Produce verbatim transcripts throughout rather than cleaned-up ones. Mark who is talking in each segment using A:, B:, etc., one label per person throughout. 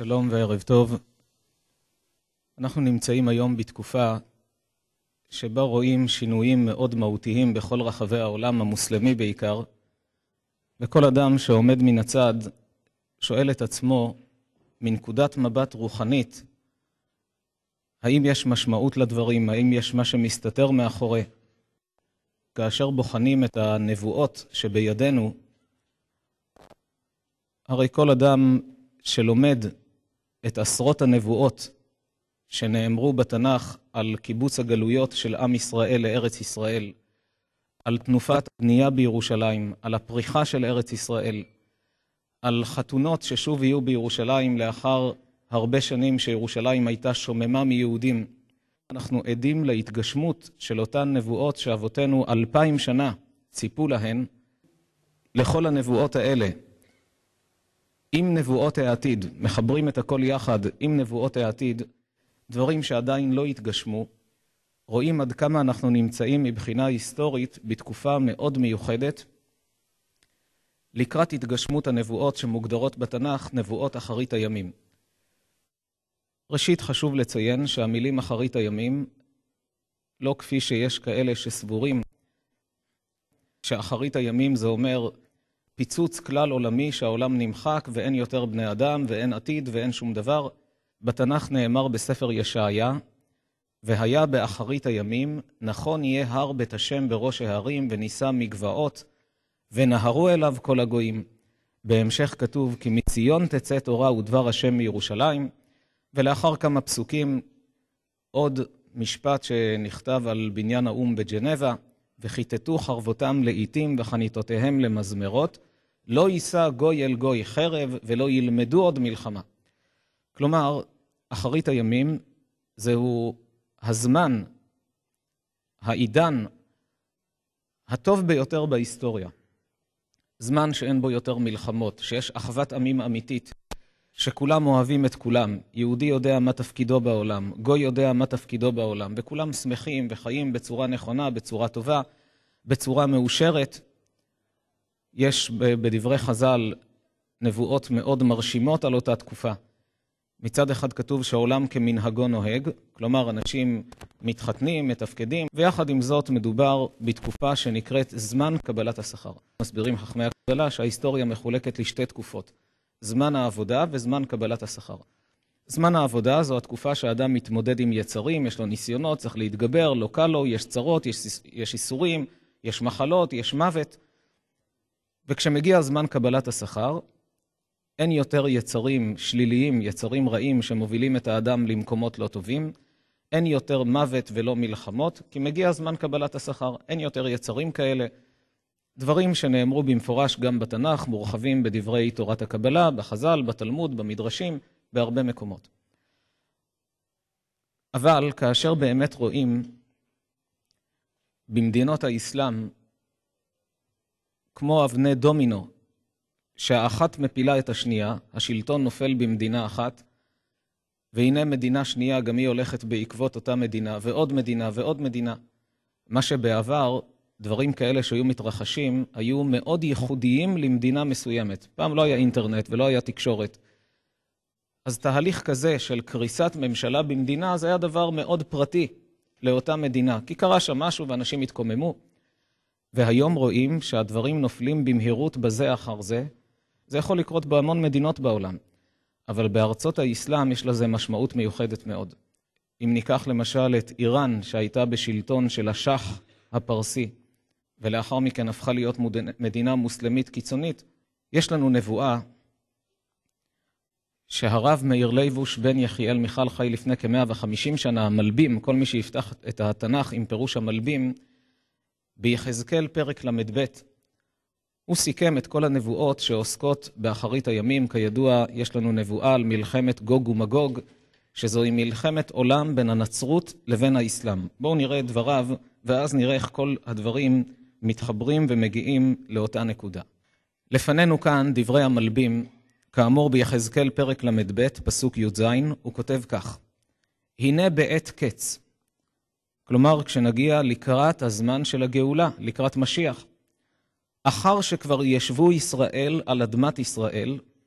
A: שלום וערב טוב. אנחנו נמצאים היום בתקופה שבה רואים שינויים מאוד מהותיים בכל רחבי העולם המוסלמי בעיקר, וכל אדם שעומד מן הצד שואל את עצמו מנקודת מבט רוחנית, האם יש משמעות לדברים, האם יש מה שמסתתר מאחורי. כאשר בוחנים את הנבואות שבידינו, הרי כל אדם שלומד את עשרות הנבואות שנאמרו בתנ"ך על קיבוץ הגלויות של עם ישראל לארץ ישראל, על תנופת בנייה בירושלים, על הפריחה של ארץ ישראל, על חתונות ששוב יהיו בירושלים לאחר הרבה שנים שירושלים הייתה שוממה מיהודים. אנחנו עדים להתגשמות של אותן נבואות שאבותינו אלפיים שנה ציפו להן. לכל הנבואות האלה, עם נבואות העתיד, מחברים את הכל יחד עם נבואות העתיד, דברים שעדיין לא התגשמו, רואים עד כמה אנחנו נמצאים מבחינה היסטורית בתקופה מאוד מיוחדת, לקראת התגשמות הנבואות שמוגדרות בתנ"ך נבואות אחרית הימים. ראשית חשוב לציין שהמילים אחרית הימים, לא כפי שיש כאלה שסבורים, שאחרית הימים זה אומר פיצוץ כלל עולמי שהעולם נמחק ואין יותר בני אדם ואין עתיד ואין שום דבר. בתנ"ך נאמר בספר ישעיה, והיה באחרית הימים, נכון יהיה הר בית השם בראש ההרים ונישא מגבעות, ונהרו אליו כל הגויים. בהמשך כתוב, כי מציון תצא תורה ודבר השם מירושלים, ולאחר כמה פסוקים, עוד משפט שנכתב על בניין האום בג'נבה, וחיטטו חרבותם לעיתים וחניתותיהם למזמרות, לא יישא גוי אל גוי חרב ולא ילמדו עוד מלחמה. כלומר, אחרית הימים זהו הזמן, העידן הטוב ביותר בהיסטוריה. זמן שאין בו יותר מלחמות, שיש אחוות עמים אמיתית, שכולם אוהבים את כולם. יהודי יודע מה תפקידו בעולם, גוי יודע מה תפקידו בעולם, וכולם שמחים וחיים בצורה נכונה, בצורה טובה, בצורה מאושרת. יש בדברי חז"ל נבואות מאוד מרשימות על אותה תקופה. מצד אחד כתוב שהעולם כמנהגו נוהג, כלומר אנשים מתחתנים, מתפקדים, ויחד עם זאת מדובר בתקופה שנקראת זמן קבלת השכר. מסבירים חכמי הקבלה שההיסטוריה מחולקת לשתי תקופות, זמן העבודה וזמן קבלת השכר. זמן העבודה זו התקופה שהאדם מתמודד עם יצרים, יש לו ניסיונות, צריך להתגבר, לא קל לו, יש צרות, יש, יש איסורים, יש מחלות, יש מוות. וכשמגיע זמן קבלת השכר, אין יותר יצרים שליליים, יצרים רעים שמובילים את האדם למקומות לא טובים, אין יותר מוות ולא מלחמות, כי מגיע זמן קבלת השכר, אין יותר יצרים כאלה. דברים שנאמרו במפורש גם בתנ"ך, מורחבים בדברי תורת הקבלה, בחז"ל, בתלמוד, במדרשים, בהרבה מקומות. אבל כאשר באמת רואים במדינות האסלאם, כמו אבני דומינו, שהאחת מפילה את השנייה, השלטון נופל במדינה אחת, והנה מדינה שנייה גם היא הולכת בעקבות אותה מדינה, ועוד מדינה ועוד מדינה. מה שבעבר, דברים כאלה שהיו מתרחשים, היו מאוד ייחודיים למדינה מסוימת. פעם לא היה אינטרנט ולא היה תקשורת. אז תהליך כזה של קריסת ממשלה במדינה, זה היה דבר מאוד פרטי לאותה מדינה, כי קרה שם משהו ואנשים התקוממו. והיום רואים שהדברים נופלים במהירות בזה אחר זה. זה יכול לקרות בהמון מדינות בעולם. אבל בארצות האסלאם יש לזה משמעות מיוחדת מאוד. אם ניקח למשל את איראן שהייתה בשלטון של השח הפרסי, ולאחר מכן הפכה להיות מדינה מוסלמית קיצונית, יש לנו נבואה שהרב מאיר ליבוש בן יחיאל מיכל חי לפני כ-מאה וחמישים שנה, המלבים, כל מי שיפתח את התנ"ך עם פירוש המלבים, ביחזקאל פרק למד ב', הוא סיכם את כל הנבואות שעוסקות באחרית הימים. כידוע, יש לנו נבואה על מלחמת גוג ומגוג, שזוהי מלחמת עולם בין הנצרות לבין האסלאם. בואו נראה את דבריו, ואז נראה איך כל הדברים מתחברים ומגיעים לאותה נקודה. לפנינו כאן דברי המלבים, כאמור ביחזקאל פרק למד ב', פסוק י"ז, הוא כותב כך: הנה בעת קץ, כלומר כשנגיע לקראת הזמן של הגאולה, לקראת משיח, אחר שכבר ישבו ישראל על אדמת ישראל,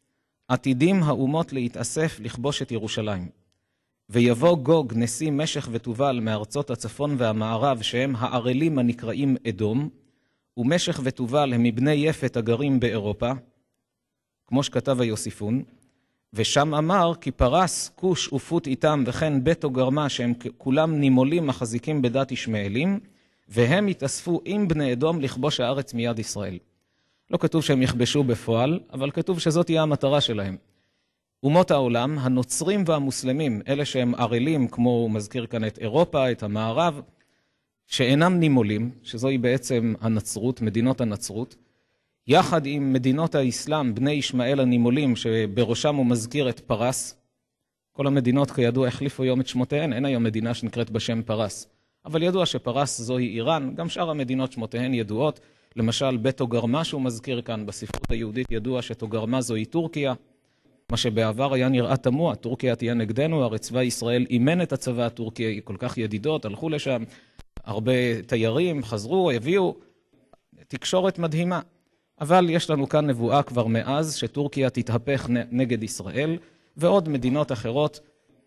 A: עתידים האומות להתאסף לכבוש את ירושלים. ויבוא גוג נשיא משך ותובל מארצות הצפון והמערב, שהם הערלים הנקראים אדום, ומשך ותובל הם מבני יפת הגרים באירופה, כמו שכתב היוסיפון, ושם אמר כי פרס, כוש ופוט איתם וכן בית וגרמה, שהם כולם נימולים מחזיקים בדת ישמעאלים, והם יתאספו עם בני אדום לכבוש הארץ מיד ישראל. לא כתוב שהם יכבשו בפועל, אבל כתוב שזאת תהיה המטרה שלהם. אומות העולם, הנוצרים והמוסלמים, אלה שהם ערלים, כמו הוא מזכיר כאן את אירופה, את המערב, שאינם נימולים, שזוהי בעצם הנצרות, מדינות הנצרות, יחד עם מדינות האסלאם, בני ישמעאל הנימולים, שבראשם הוא מזכיר את פרס. כל המדינות כידוע החליפו היום את שמותיהן, אין היום מדינה שנקראת בשם פרס. אבל ידוע שפרס זוהי איראן, גם שאר המדינות שמותיהן ידועות, למשל בית תוגרמה שהוא מזכיר כאן, בספרות היהודית ידוע שתוגרמה זוהי טורקיה, מה שבעבר היה נראה תמוה, טורקיה תהיה נגדנו, הרי צבא ישראל אימן את הצבא הטורקי, כל כך ידידות, הלכו לשם, הרבה תיירים חזרו, הביאו, תקשורת מדהימה. אבל יש לנו כאן נבואה כבר מאז שטורקיה תתהפך נגד ישראל, ועוד מדינות אחרות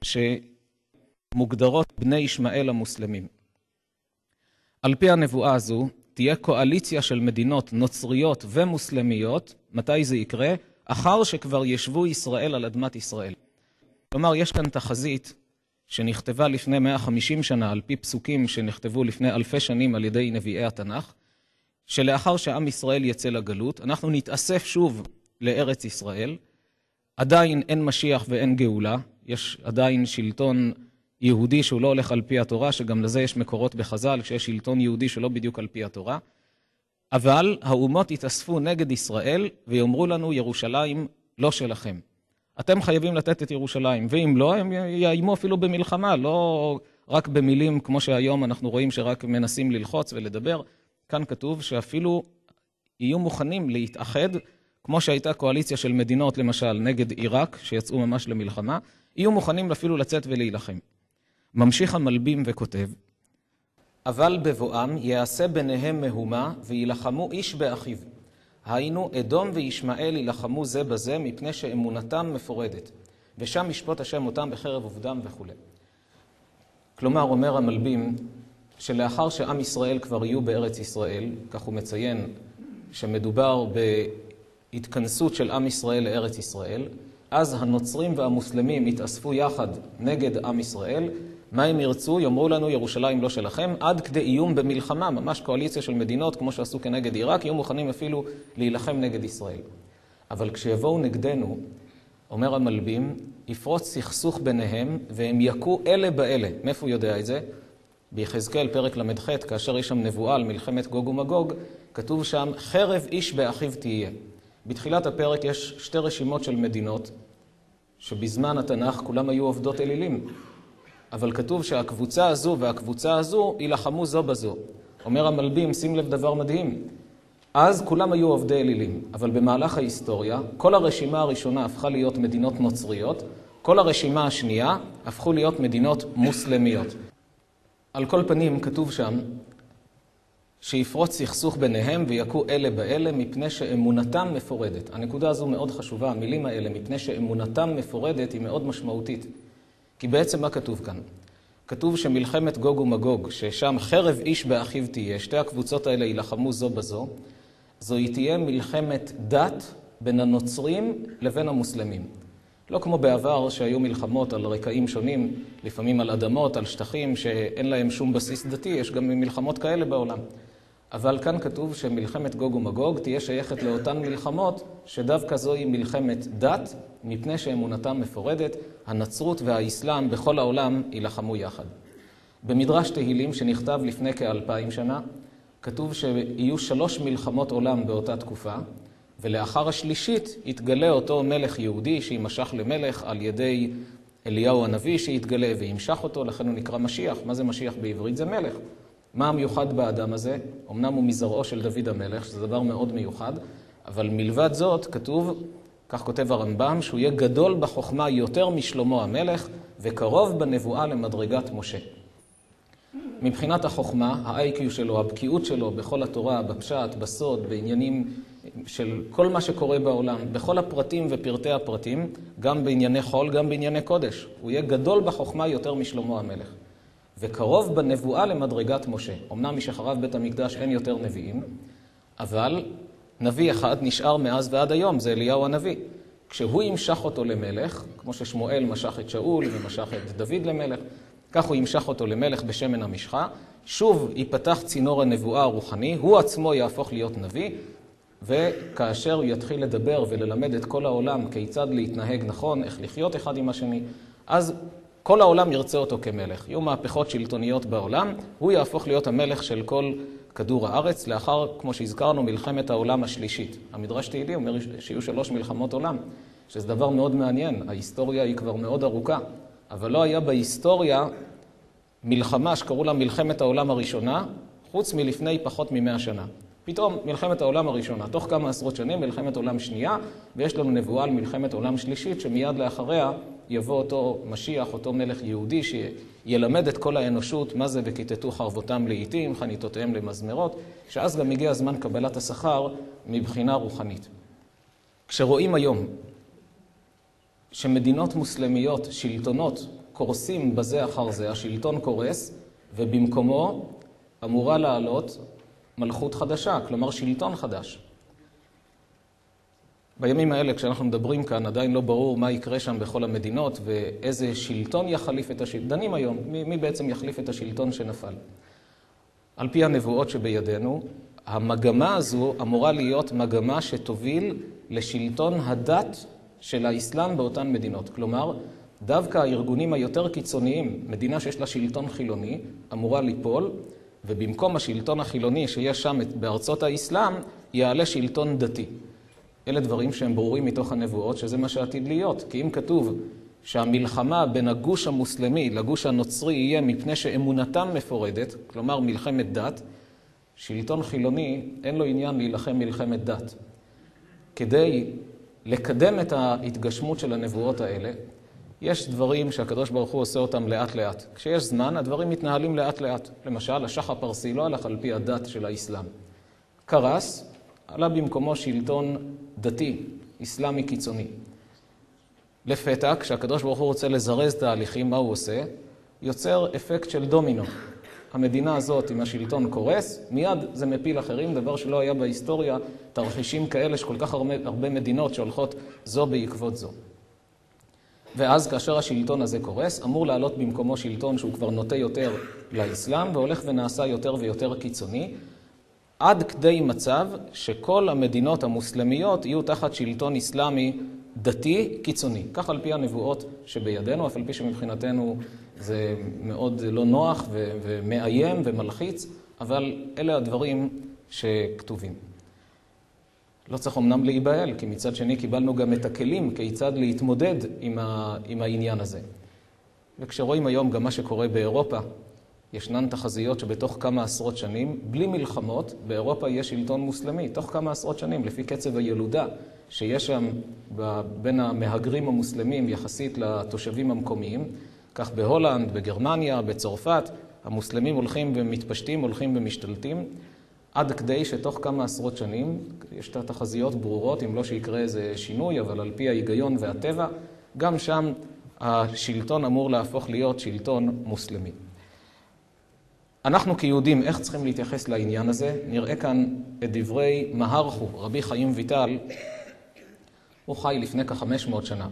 A: שמוגדרות בני ישמעאל המוסלמים. על פי הנבואה הזו, תהיה קואליציה של מדינות נוצריות ומוסלמיות, מתי זה יקרה? אחר שכבר ישבו ישראל על אדמת ישראל. כלומר, יש כאן תחזית שנכתבה לפני מאה וחמישים שנה, על פי פסוקים שנכתבו לפני אלפי שנים על ידי נביאי התנ"ך, שלאחר שעם ישראל יצא לגלות, אנחנו נתאסף שוב לארץ ישראל, עדיין אין משיח ואין גאולה, יש עדיין שלטון יהודי שהוא לא הולך על פי התורה, שגם לזה יש מקורות בחז"ל, כשיש שלטון יהודי שלא בדיוק על פי התורה, אבל האומות יתאספו נגד ישראל ויאמרו לנו ירושלים לא שלכם. אתם חייבים לתת את ירושלים, ואם לא, הם יאיימו אפילו במלחמה, לא רק במילים כמו שהיום אנחנו רואים שרק מנסים ללחוץ ולדבר. כאן כתוב שאפילו יהיו מוכנים להתאחד, כמו שהייתה קואליציה של מדינות למשל נגד עיראק, שיצאו ממש למלחמה, יהיו מוכנים אפילו לצאת ולהילחם. ממשיך המלבים וכותב, אבל בבואם יעשה ביניהם מהומה וילחמו איש באחיו. היינו אדום וישמעאל ילחמו זה בזה מפני שאמונתם מפורדת, ושם ישפוט השם אותם בחרב ובדם וכו'. כלומר, אומר המלבים, שלאחר שעם ישראל כבר יהיו בארץ ישראל, כך הוא מציין שמדובר בהתכנסות של עם ישראל לארץ ישראל, אז הנוצרים והמוסלמים יתאספו יחד נגד עם ישראל, מה הם ירצו? יאמרו לנו ירושלים לא שלכם, עד כדי איום במלחמה, ממש קואליציה של מדינות, כמו שעשו כנגד עיראק, יהיו מוכנים אפילו להילחם נגד ישראל. אבל כשיבואו נגדנו, אומר המלבים, יפרוץ סכסוך ביניהם, והם יכו אלה באלה. מאיפה הוא יודע את זה? ביחזקאל פרק למד ח', כאשר יש שם נבואה על מלחמת גוג ומגוג, כתוב שם, חרב איש באחיו תהיה. בתחילת הפרק יש שתי רשימות של מדינות, שבזמן התנ"ך כולם היו עובדות אלילים. אבל כתוב שהקבוצה הזו והקבוצה הזו ילחמו זו בזו. אומר המלבים, שים לב דבר מדהים. אז כולם היו עובדי אלילים, אבל במהלך ההיסטוריה, כל הרשימה הראשונה הפכה להיות מדינות נוצריות, כל הרשימה השנייה הפכו להיות מדינות מוסלמיות. על כל פנים כתוב שם שיפרוץ סכסוך ביניהם ויכו אלה באלה מפני שאמונתם מפורדת. הנקודה הזו מאוד חשובה, המילים האלה, מפני שאמונתם מפורדת, היא מאוד משמעותית. כי בעצם מה כתוב כאן? כתוב שמלחמת גוג ומגוג, ששם חרב איש באחיו תהיה, שתי הקבוצות האלה ילחמו זו בזו, זו תהיה מלחמת דת בין הנוצרים לבין המוסלמים. לא כמו בעבר שהיו מלחמות על רקעים שונים, לפעמים על אדמות, על שטחים שאין להם שום בסיס דתי, יש גם מלחמות כאלה בעולם. אבל כאן כתוב שמלחמת גוג ומגוג תהיה שייכת לאותן מלחמות, שדווקא זוהי מלחמת דת, מפני שאמונתם מפורדת, הנצרות והאסלאם בכל העולם ילחמו יחד. במדרש תהילים שנכתב לפני כאלפיים שנה, כתוב שיהיו שלוש מלחמות עולם באותה תקופה, ולאחר השלישית יתגלה אותו מלך יהודי שימשך למלך על ידי אליהו הנביא שיתגלה וימשך אותו, לכן הוא נקרא משיח. מה זה משיח בעברית? זה מלך. מה המיוחד באדם הזה? אמנם הוא מזרעו של דוד המלך, שזה דבר מאוד מיוחד, אבל מלבד זאת כתוב, כך כותב הרמב"ם, שהוא יהיה גדול בחוכמה יותר משלמה המלך וקרוב בנבואה למדרגת משה. מבחינת החוכמה, ה-איי קיו שלו, הבקיאות שלו בכל התורה, בפשט, בסוד, בעניינים של כל מה שקורה בעולם, בכל הפרטים ופרטי הפרטים, גם בענייני חול, גם בענייני קודש. הוא יהיה גדול בחוכמה יותר משלמה המלך. וקרוב בנבואה למדרגת משה. אמנם משחרב בית המקדש אין יותר נביאים, אבל נביא אחד נשאר מאז ועד היום, זה אליהו הנביא. כשהוא ימשך אותו למלך, כמו ששמואל משך את שאול ומשך את דוד למלך, כך הוא ימשך אותו למלך בשמן המשחה, שוב ייפתח צינור הנבואה הרוחני, הוא עצמו יהפוך להיות נביא, וכאשר הוא יתחיל לדבר וללמד את כל העולם כיצד להתנהג נכון, איך לחיות אחד עם השני, אז כל העולם ירצה אותו כמלך. יהיו מהפכות שלטוניות בעולם, הוא יהפוך להיות המלך של כל כדור הארץ, לאחר, כמו שהזכרנו, מלחמת העולם השלישית. המדרש תהילים אומר שיהיו שלוש מלחמות עולם, שזה דבר מאוד מעניין. ההיסטוריה היא כבר מאוד ארוכה, אבל לא היה בהיסטוריה מלחמה שקראו לה מלחמת העולם הראשונה, חוץ מלפני פחות ממאה שנה. פתאום מלחמת העולם הראשונה, תוך כמה עשרות שנים מלחמת עולם שנייה, ויש לנו נבואה על מלחמת עולם שלישית, שמיד לאחריה יבוא אותו משיח, אותו מלך יהודי, שילמד את כל האנושות מה זה וכיתתו חרבותם לעיתים, חניתותיהם למזמרות, שאז גם הגיע הזמן קבלת השכר מבחינה רוחנית. כשרואים היום שמדינות מוסלמיות, שלטונות, קורסים בזה אחר זה, השלטון קורס, ובמקומו אמורה לעלות מלכות חדשה, כלומר שלטון חדש. בימים האלה, כשאנחנו מדברים כאן, עדיין לא ברור מה יקרה שם בכל המדינות, ואיזה שלטון יחליף את השלטון. דנים היום, מי, מי בעצם יחליף את השלטון שנפל. על פי הנבואות שבידינו, המגמה הזו אמורה להיות מגמה שתוביל לשלטון הדת של האסלאם באותן מדינות. כלומר, דווקא הארגונים היותר קיצוניים, מדינה שיש לה שלטון חילוני, אמורה ליפול, ובמקום השלטון החילוני שיש שם בארצות האסלאם, יעלה שלטון דתי. אלה דברים שהם ברורים מתוך הנבואות, שזה מה שעתיד להיות. כי אם כתוב שהמלחמה בין הגוש המוסלמי לגוש הנוצרי יהיה מפני שאמונתם מפורדת, כלומר מלחמת דת, שלטון חילוני אין לו עניין להילחם מלחמת דת. כדי לקדם את ההתגשמות של הנבואות האלה, יש דברים שהקדוש ברוך הוא עושה אותם לאט לאט. כשיש זמן, הדברים מתנהלים לאט לאט. למשל, השח הפרסי לא הלך על פי הדת של האסלאם. קרס, עלה במקומו שלטון דתי, אסלאמי קיצוני. לפתע, כשהקדוש ברוך הוא רוצה לזרז תהליכים, מה הוא עושה? יוצר אפקט של דומינו. המדינה הזאת עם השלטון קורס, מיד זה מפיל אחרים, דבר שלא היה בהיסטוריה, תרחישים כאלה שכל כך הרבה, הרבה מדינות שהולכות זו בעקבות זו. ואז כאשר השלטון הזה קורס, אמור לעלות במקומו שלטון שהוא כבר נוטה יותר לאסלאם, והולך ונעשה יותר ויותר קיצוני, עד כדי מצב שכל המדינות המוסלמיות יהיו תחת שלטון אסלאמי דתי קיצוני. כך על פי הנבואות שבידינו, אף על פי שמבחינתנו זה מאוד לא נוח ו- ומאיים ומלחיץ, אבל אלה הדברים שכתובים. לא צריך אמנם להיבהל, כי מצד שני קיבלנו גם את הכלים כיצד להתמודד עם, ה- עם העניין הזה. וכשרואים היום גם מה שקורה באירופה, ישנן תחזיות שבתוך כמה עשרות שנים, בלי מלחמות, באירופה יש שלטון מוסלמי, תוך כמה עשרות שנים, לפי קצב הילודה שיש שם בין המהגרים המוסלמים יחסית לתושבים המקומיים, כך בהולנד, בגרמניה, בצרפת, המוסלמים הולכים ומתפשטים, הולכים ומשתלטים, עד כדי שתוך כמה עשרות שנים, יש את התחזיות ברורות, אם לא שיקרה איזה שינוי, אבל על פי ההיגיון והטבע, גם שם השלטון אמור להפוך להיות שלטון מוסלמי. אנחנו כיהודים, איך צריכים להתייחס לעניין הזה? נראה כאן את דברי מהרחו, רבי חיים ויטל. הוא חי לפני כ-חמש מאות שנה.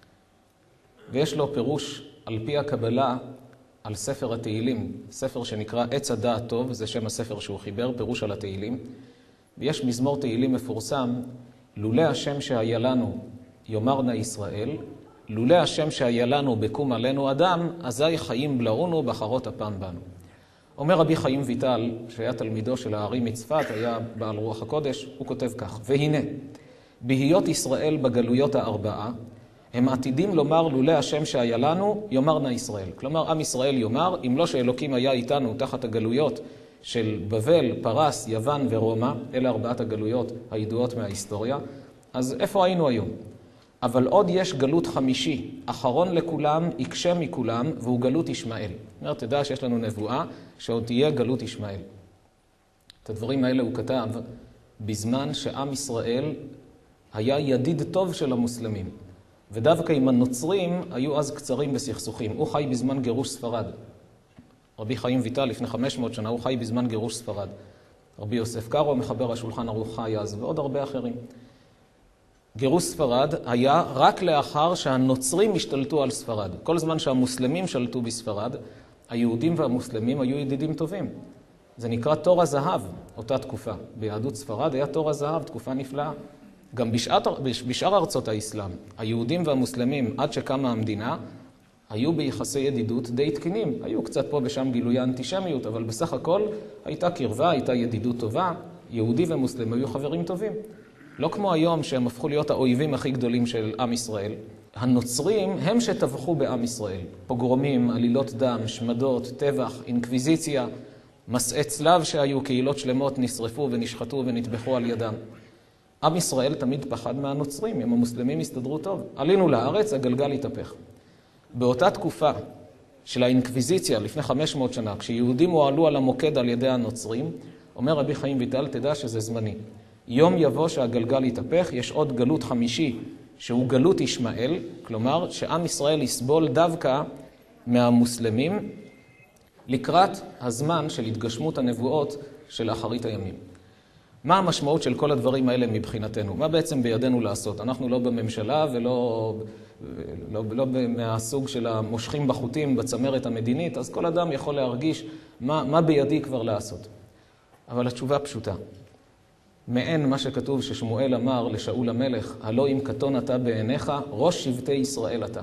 A: ויש לו פירוש על פי הקבלה על ספר התהילים, ספר שנקרא עץ הדעת טוב, זה שם הספר שהוא חיבר, פירוש על התהילים. ויש מזמור תהילים מפורסם, לולא השם שהיה לנו יאמרנה ישראל, לולא השם שהיה לנו בקום עלינו אדם, אזי חיים בלעונו בחרות הפעם בנו. אומר רבי חיים ויטל, שהיה תלמידו של הארי מצפת, היה בעל רוח הקודש, הוא כותב כך, והנה, בהיות ישראל בגלויות הארבעה, הם עתידים לומר לולא השם שהיה לנו, יאמרנה ישראל. כלומר, עם ישראל יאמר, אם לא שאלוקים היה איתנו תחת הגלויות של בבל, פרס, יוון ורומא, אלה ארבעת הגלויות הידועות מההיסטוריה, אז איפה היינו היום? אבל עוד יש גלות חמישי, אחרון לכולם, יקשה מכולם, והוא גלות ישמעאל. זאת אומרת, תדע שיש לנו נבואה שעוד תהיה גלות ישמעאל. את הדברים האלה הוא כתב בזמן שעם ישראל היה ידיד טוב של המוסלמים. ודווקא עם הנוצרים היו אז קצרים בסכסוכים. הוא חי בזמן גירוש ספרד. רבי חיים ויטל לפני חמש מאות שנה, הוא חי בזמן גירוש ספרד. רבי יוסף קארו, מחבר השולחן ערוך חי אז, ועוד הרבה אחרים. גירוש ספרד היה רק לאחר שהנוצרים השתלטו על ספרד. כל זמן שהמוסלמים שלטו בספרד, היהודים והמוסלמים היו ידידים טובים. זה נקרא תור הזהב, אותה תקופה. ביהדות ספרד היה תור הזהב, תקופה נפלאה. גם בשעת, בשאר ארצות האסלאם, היהודים והמוסלמים, עד שקמה המדינה, היו ביחסי ידידות די תקינים. היו קצת פה ושם גילויי אנטישמיות, אבל בסך הכל הייתה קרבה, הייתה ידידות טובה. יהודי ומוסלם היו חברים טובים. לא כמו היום שהם הפכו להיות האויבים הכי גדולים של עם ישראל. הנוצרים הם שטבחו בעם ישראל. פוגרומים, עלילות דם, שמדות, טבח, אינקוויזיציה, מסעי צלב שהיו, קהילות שלמות נשרפו ונשחטו ונטבחו על ידם. עם ישראל תמיד פחד מהנוצרים, אם המוסלמים הסתדרו טוב. עלינו לארץ, הגלגל התהפך. באותה תקופה של האינקוויזיציה, לפני חמש מאות שנה, כשיהודים הועלו על המוקד על ידי הנוצרים, אומר רבי חיים ויטל, תדע שזה זמני. יום יבוא שהגלגל יתהפך, יש עוד גלות חמישי, שהוא גלות ישמעאל, כלומר שעם ישראל יסבול דווקא מהמוסלמים, לקראת הזמן של התגשמות הנבואות של אחרית הימים. מה המשמעות של כל הדברים האלה מבחינתנו? מה בעצם בידינו לעשות? אנחנו לא בממשלה ולא לא, לא מהסוג של המושכים בחוטים בצמרת המדינית, אז כל אדם יכול להרגיש מה, מה בידי כבר לעשות. אבל התשובה פשוטה. מעין מה שכתוב ששמואל אמר לשאול המלך, הלא אם קטון אתה בעיניך, ראש שבטי ישראל אתה.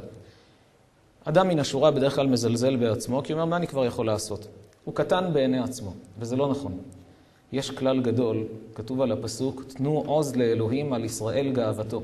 A: אדם מן השורה בדרך כלל מזלזל בעצמו, כי הוא אומר, מה אני כבר יכול לעשות? הוא קטן בעיני עצמו, וזה לא נכון. יש כלל גדול, כתוב על הפסוק, תנו עוז לאלוהים על ישראל גאוותו.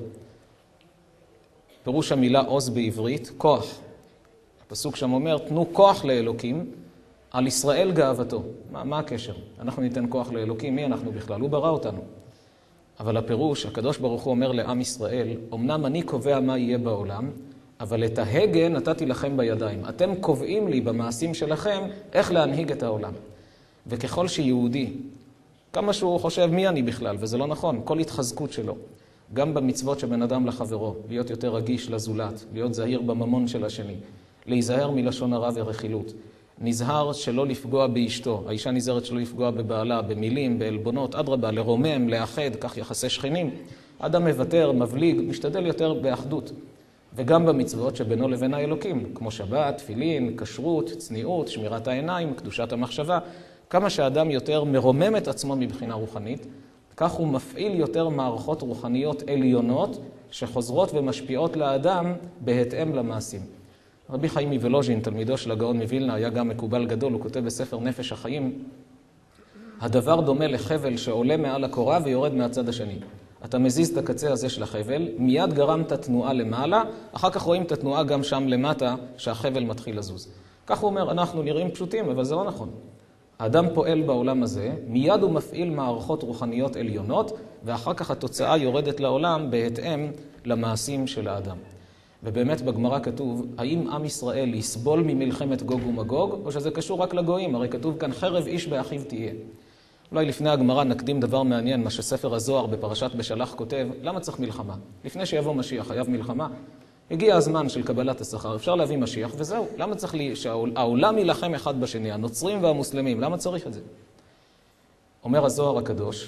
A: פירוש המילה עוז בעברית, כוח. הפסוק שם אומר, תנו כוח לאלוקים על ישראל גאוותו. מה, מה הקשר? אנחנו ניתן כוח לאלוקים, מי אנחנו בכלל? הוא ברא אותנו. אבל הפירוש, הקדוש ברוך הוא אומר לעם ישראל, אמנם אני קובע מה יהיה בעולם, אבל את ההגה נתתי לכם בידיים. אתם קובעים לי במעשים שלכם איך להנהיג את העולם. וככל שיהודי, כמה שהוא חושב מי אני בכלל, וזה לא נכון, כל התחזקות שלו, גם במצוות שבן אדם לחברו, להיות יותר רגיש לזולת, להיות זהיר בממון של השני, להיזהר מלשון הרע ורכילות, נזהר שלא לפגוע באשתו, האישה נזהרת שלא לפגוע בבעלה, במילים, בעלבונות, אדרבה, לרומם, לאחד, כך יחסי שכנים. אדם מוותר, מבליג, משתדל יותר באחדות. וגם במצוות שבינו לבין האלוקים, כמו שבת, תפילין, כשרות, צניעות, שמירת העיניים, קדושת המחשבה. כמה שהאדם יותר מרומם את עצמו מבחינה רוחנית, כך הוא מפעיל יותר מערכות רוחניות עליונות שחוזרות ומשפיעות לאדם בהתאם למעשים. רבי חיים מוולוז'ין, תלמידו של הגאון מווילנה, היה גם מקובל גדול, הוא כותב בספר נפש החיים, הדבר דומה לחבל שעולה מעל הקורה ויורד מהצד השני. אתה מזיז את הקצה הזה של החבל, מיד גרמת תנועה למעלה, אחר כך רואים את התנועה גם שם למטה שהחבל מתחיל לזוז. כך הוא אומר, אנחנו נראים פשוטים, אבל זה לא נכון. האדם פועל בעולם הזה, מיד הוא מפעיל מערכות רוחניות עליונות, ואחר כך התוצאה יורדת לעולם בהתאם למעשים של האדם. ובאמת בגמרא כתוב, האם עם ישראל יסבול ממלחמת גוג ומגוג, או שזה קשור רק לגויים? הרי כתוב כאן, חרב איש באחיו תהיה. אולי לפני הגמרא נקדים דבר מעניין, מה שספר הזוהר בפרשת בשלח כותב, למה צריך מלחמה? לפני שיבוא משיח, חייב מלחמה? הגיע הזמן של קבלת השכר, אפשר להביא משיח, וזהו. למה צריך לי, שהעולם ילחם אחד בשני, הנוצרים והמוסלמים, למה צריך את זה? אומר הזוהר הקדוש,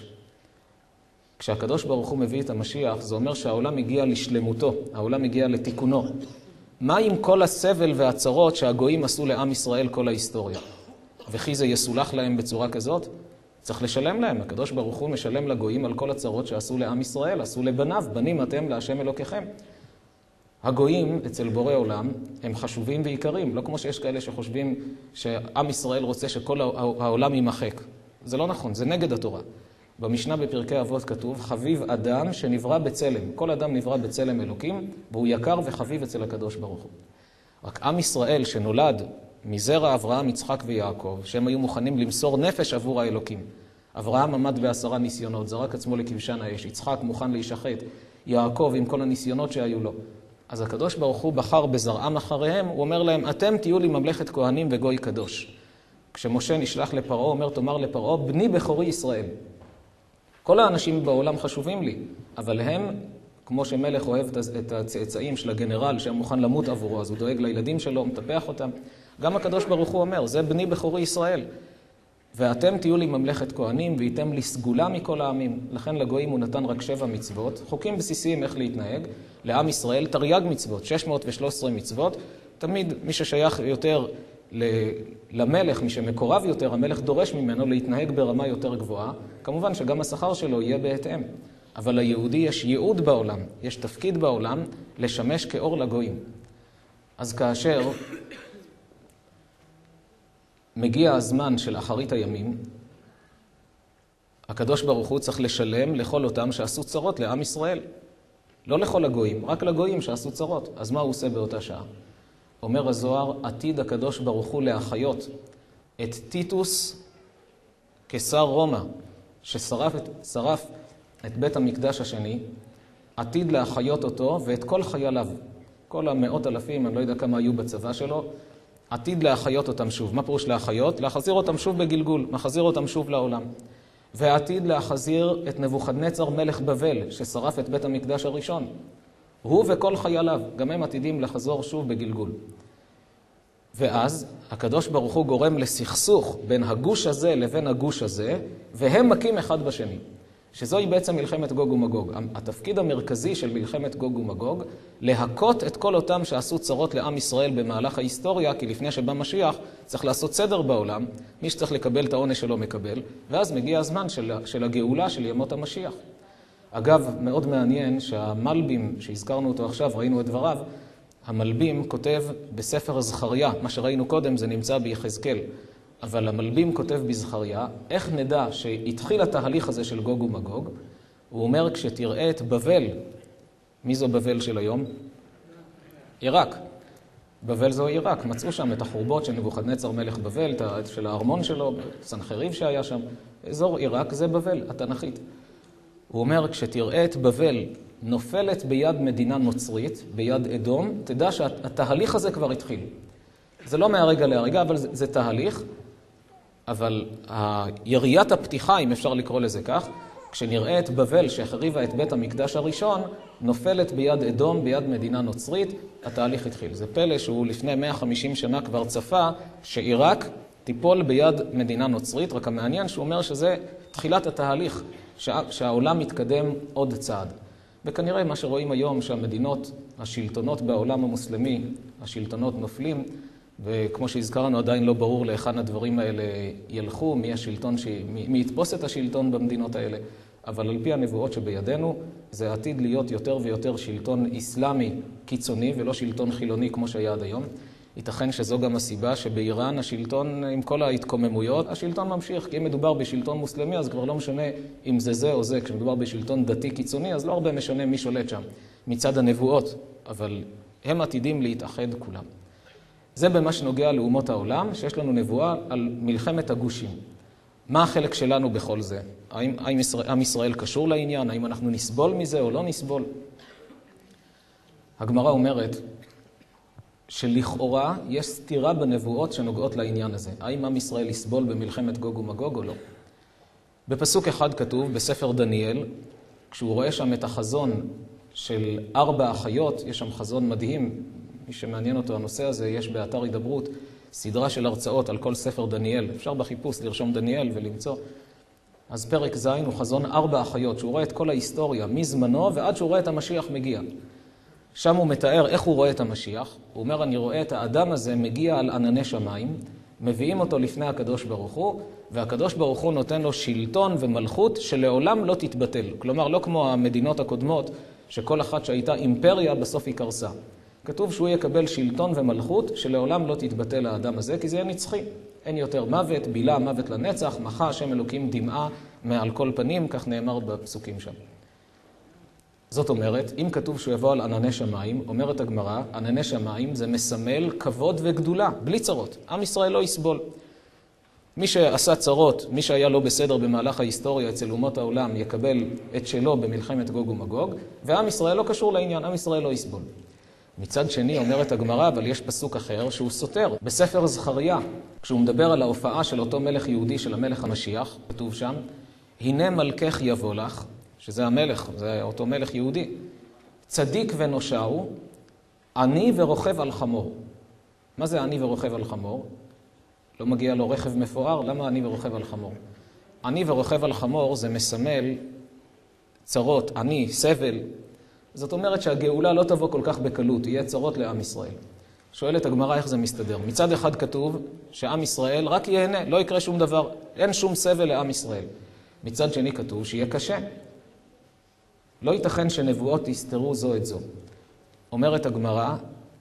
A: כשהקדוש ברוך הוא מביא את המשיח, זה אומר שהעולם הגיע לשלמותו, העולם הגיע לתיקונו. מה עם כל הסבל והצרות שהגויים עשו לעם ישראל כל ההיסטוריה? וכי זה יסולח להם בצורה כזאת? צריך לשלם להם. הקדוש ברוך הוא משלם לגויים על כל הצרות שעשו לעם ישראל, עשו לבניו, בנים אתם להשם אלוקיכם. הגויים אצל בורא עולם הם חשובים ועיקרים, לא כמו שיש כאלה שחושבים שעם ישראל רוצה שכל העולם יימחק. זה לא נכון, זה נגד התורה. במשנה בפרקי אבות כתוב, חביב אדם שנברא בצלם. כל אדם נברא בצלם אלוקים, והוא יקר וחביב אצל הקדוש ברוך הוא. רק עם ישראל שנולד מזרע אברהם, יצחק ויעקב, שהם היו מוכנים למסור נפש עבור האלוקים. אברהם עמד בעשרה ניסיונות, זרק עצמו לכבשן האש, יצחק מוכן להישחט, יעקב עם כל הניסיונות שהיו לו. אז הקדוש ברוך הוא בחר בזרעם אחריהם, הוא אומר להם, אתם תהיו לי ממלכת כהנים וגוי קדוש. כשמשה נשלח לפרעה, אומר, תאמר לפרעה, בני בכורי ישראל. כל האנשים בעולם חשובים לי, אבל הם, כמו שמלך אוהב את הצאצאים של הגנרל שהם מוכן למות עבורו, אז הוא דואג לילדים שלו, מטפח אותם. גם הקדוש ברוך הוא אומר, זה בני בכורי ישראל. ואתם תהיו לי ממלכת כהנים, והייתם לי סגולה מכל העמים. לכן לגויים הוא נתן רק שבע מצוות, חוקים בסיסיים איך להתנהג. לעם ישראל תרי"ג מצוות, שש מאות ושלוש עשרה מצוות. תמיד מי ששייך יותר למלך, מי שמקורב יותר, המלך דורש ממנו להתנהג ברמה יותר גבוהה. כמובן שגם השכר שלו יהיה בהתאם. אבל ליהודי יש ייעוד בעולם, יש תפקיד בעולם לשמש כאור לגויים. אז כאשר מגיע הזמן של אחרית הימים, הקדוש ברוך הוא צריך לשלם לכל אותם שעשו צרות לעם ישראל. לא לכל הגויים, רק לגויים שעשו צרות. אז מה הוא עושה באותה שעה? אומר הזוהר, עתיד הקדוש ברוך הוא להחיות את טיטוס כשר רומא, ששרף את, שרף את בית המקדש השני, עתיד להחיות אותו ואת כל חייליו, כל המאות אלפים, אני לא יודע כמה היו בצבא שלו, עתיד להחיות אותם שוב. מה פירוש להחיות? להחזיר אותם שוב בגלגול, מחזיר אותם שוב לעולם. ועתיד להחזיר את נבוכדנצר מלך בבל, ששרף את בית המקדש הראשון. הוא וכל חייליו, גם הם עתידים לחזור שוב בגלגול. ואז הקדוש ברוך הוא גורם לסכסוך בין הגוש הזה לבין הגוש הזה, והם מכים אחד בשני. שזוהי בעצם מלחמת גוג ומגוג. התפקיד המרכזי של מלחמת גוג ומגוג, להכות את כל אותם שעשו צרות לעם ישראל במהלך ההיסטוריה, כי לפני שבא משיח צריך לעשות סדר בעולם, מי שצריך לקבל את העונש שלו מקבל, ואז מגיע הזמן של, של הגאולה של ימות המשיח. אגב, מאוד מעניין שהמלבים, שהזכרנו אותו עכשיו, ראינו את דבריו, המלבים כותב בספר זכריה, מה שראינו קודם זה נמצא ביחזקאל, אבל המלבים כותב בזכריה, איך נדע שהתחיל התהליך הזה של גוג ומגוג? הוא אומר, כשתראה את בבל, מי זו בבל של היום? עיראק. בבל זו עיראק, מצאו שם את החורבות של נבוכדנצר מלך בבל, של הארמון שלו, סנחריב שהיה שם. אזור עיראק זה בבל, התנ"כית. הוא אומר, כשתראה את בבל נופלת ביד מדינה נוצרית, ביד אדום, תדע שהתהליך הזה כבר התחיל. זה לא מהרגע להרגע, אבל זה, זה תהליך. אבל יריית הפתיחה, אם אפשר לקרוא לזה כך, כשנראה את בבל שהחריבה את בית המקדש הראשון, נופלת ביד אדום, ביד מדינה נוצרית, התהליך התחיל. זה פלא שהוא לפני מאה וחמישים שנה כבר צפה שעיראק תיפול ביד מדינה נוצרית, רק המעניין שהוא אומר שזה תחילת התהליך, שה, שהעולם מתקדם עוד צעד. וכנראה מה שרואים היום שהמדינות, השלטונות בעולם המוסלמי, השלטונות נופלים, וכמו שהזכרנו עדיין לא ברור להיכן הדברים האלה ילכו, מי השלטון, ש... מי, מי יתפוס את השלטון במדינות האלה. אבל על פי הנבואות שבידינו, זה עתיד להיות יותר ויותר שלטון איסלאמי קיצוני ולא שלטון חילוני כמו שהיה עד היום. ייתכן שזו גם הסיבה שבאיראן השלטון, עם כל ההתקוממויות, השלטון ממשיך. כי אם מדובר בשלטון מוסלמי, אז כבר לא משנה אם זה זה או זה. כשמדובר בשלטון דתי קיצוני, אז לא הרבה משנה מי שולט שם מצד הנבואות. אבל הם עתידים להתאחד כולם. זה במה שנוגע לאומות העולם, שיש לנו נבואה על מלחמת הגושים. מה החלק שלנו בכל זה? האם, האם ישראל, עם ישראל קשור לעניין? האם אנחנו נסבול מזה או לא נסבול? הגמרא אומרת שלכאורה יש סתירה בנבואות שנוגעות לעניין הזה. האם עם ישראל יסבול במלחמת גוג ומגוג או לא? בפסוק אחד כתוב, בספר דניאל, כשהוא רואה שם את החזון של ארבע אחיות, יש שם חזון מדהים, מי שמעניין אותו הנושא הזה, יש באתר הידברות סדרה של הרצאות על כל ספר דניאל. אפשר בחיפוש לרשום דניאל ולמצוא. אז פרק ז' הוא חזון ארבע אחיות, שהוא רואה את כל ההיסטוריה מזמנו ועד שהוא רואה את המשיח מגיע. שם הוא מתאר איך הוא רואה את המשיח. הוא אומר, אני רואה את האדם הזה מגיע על ענני שמיים, מביאים אותו לפני הקדוש ברוך הוא, והקדוש ברוך הוא נותן לו שלטון ומלכות שלעולם לא תתבטל. כלומר, לא כמו המדינות הקודמות, שכל אחת שהייתה אימפריה בסוף היא קרסה. כתוב שהוא יקבל שלטון ומלכות שלעולם לא תתבטל האדם הזה, כי זה יהיה נצחי. אין יותר מוות, בילה מוות לנצח, מחה השם אלוקים דמעה מעל כל פנים, כך נאמר בפסוקים שם. זאת אומרת, אם כתוב שהוא יבוא על ענני שמיים, אומרת הגמרא, ענני שמיים זה מסמל כבוד וגדולה, בלי צרות. עם ישראל לא יסבול. מי שעשה צרות, מי שהיה לא בסדר במהלך ההיסטוריה אצל אומות העולם, יקבל את שלו במלחמת גוג ומגוג, ועם ישראל לא קשור לעניין, עם ישראל לא יסבול. מצד שני אומרת הגמרא, אבל יש פסוק אחר שהוא סותר. בספר זכריה, כשהוא מדבר על ההופעה של אותו מלך יהודי של המלך המשיח, כתוב שם, הנה מלכך יבוא לך, שזה המלך, זה אותו מלך יהודי, צדיק ונושעו, עני ורוכב על חמור. מה זה עני ורוכב על חמור? לא מגיע לו רכב מפואר, למה עני ורוכב על חמור? עני ורוכב על חמור זה מסמל צרות, עני, סבל. זאת אומרת שהגאולה לא תבוא כל כך בקלות, יהיה צרות לעם ישראל. שואלת הגמרא איך זה מסתדר. מצד אחד כתוב שעם ישראל רק ייהנה, לא יקרה שום דבר, אין שום סבל לעם ישראל. מצד שני כתוב שיהיה קשה. לא ייתכן שנבואות יסתרו זו את זו. אומרת הגמרא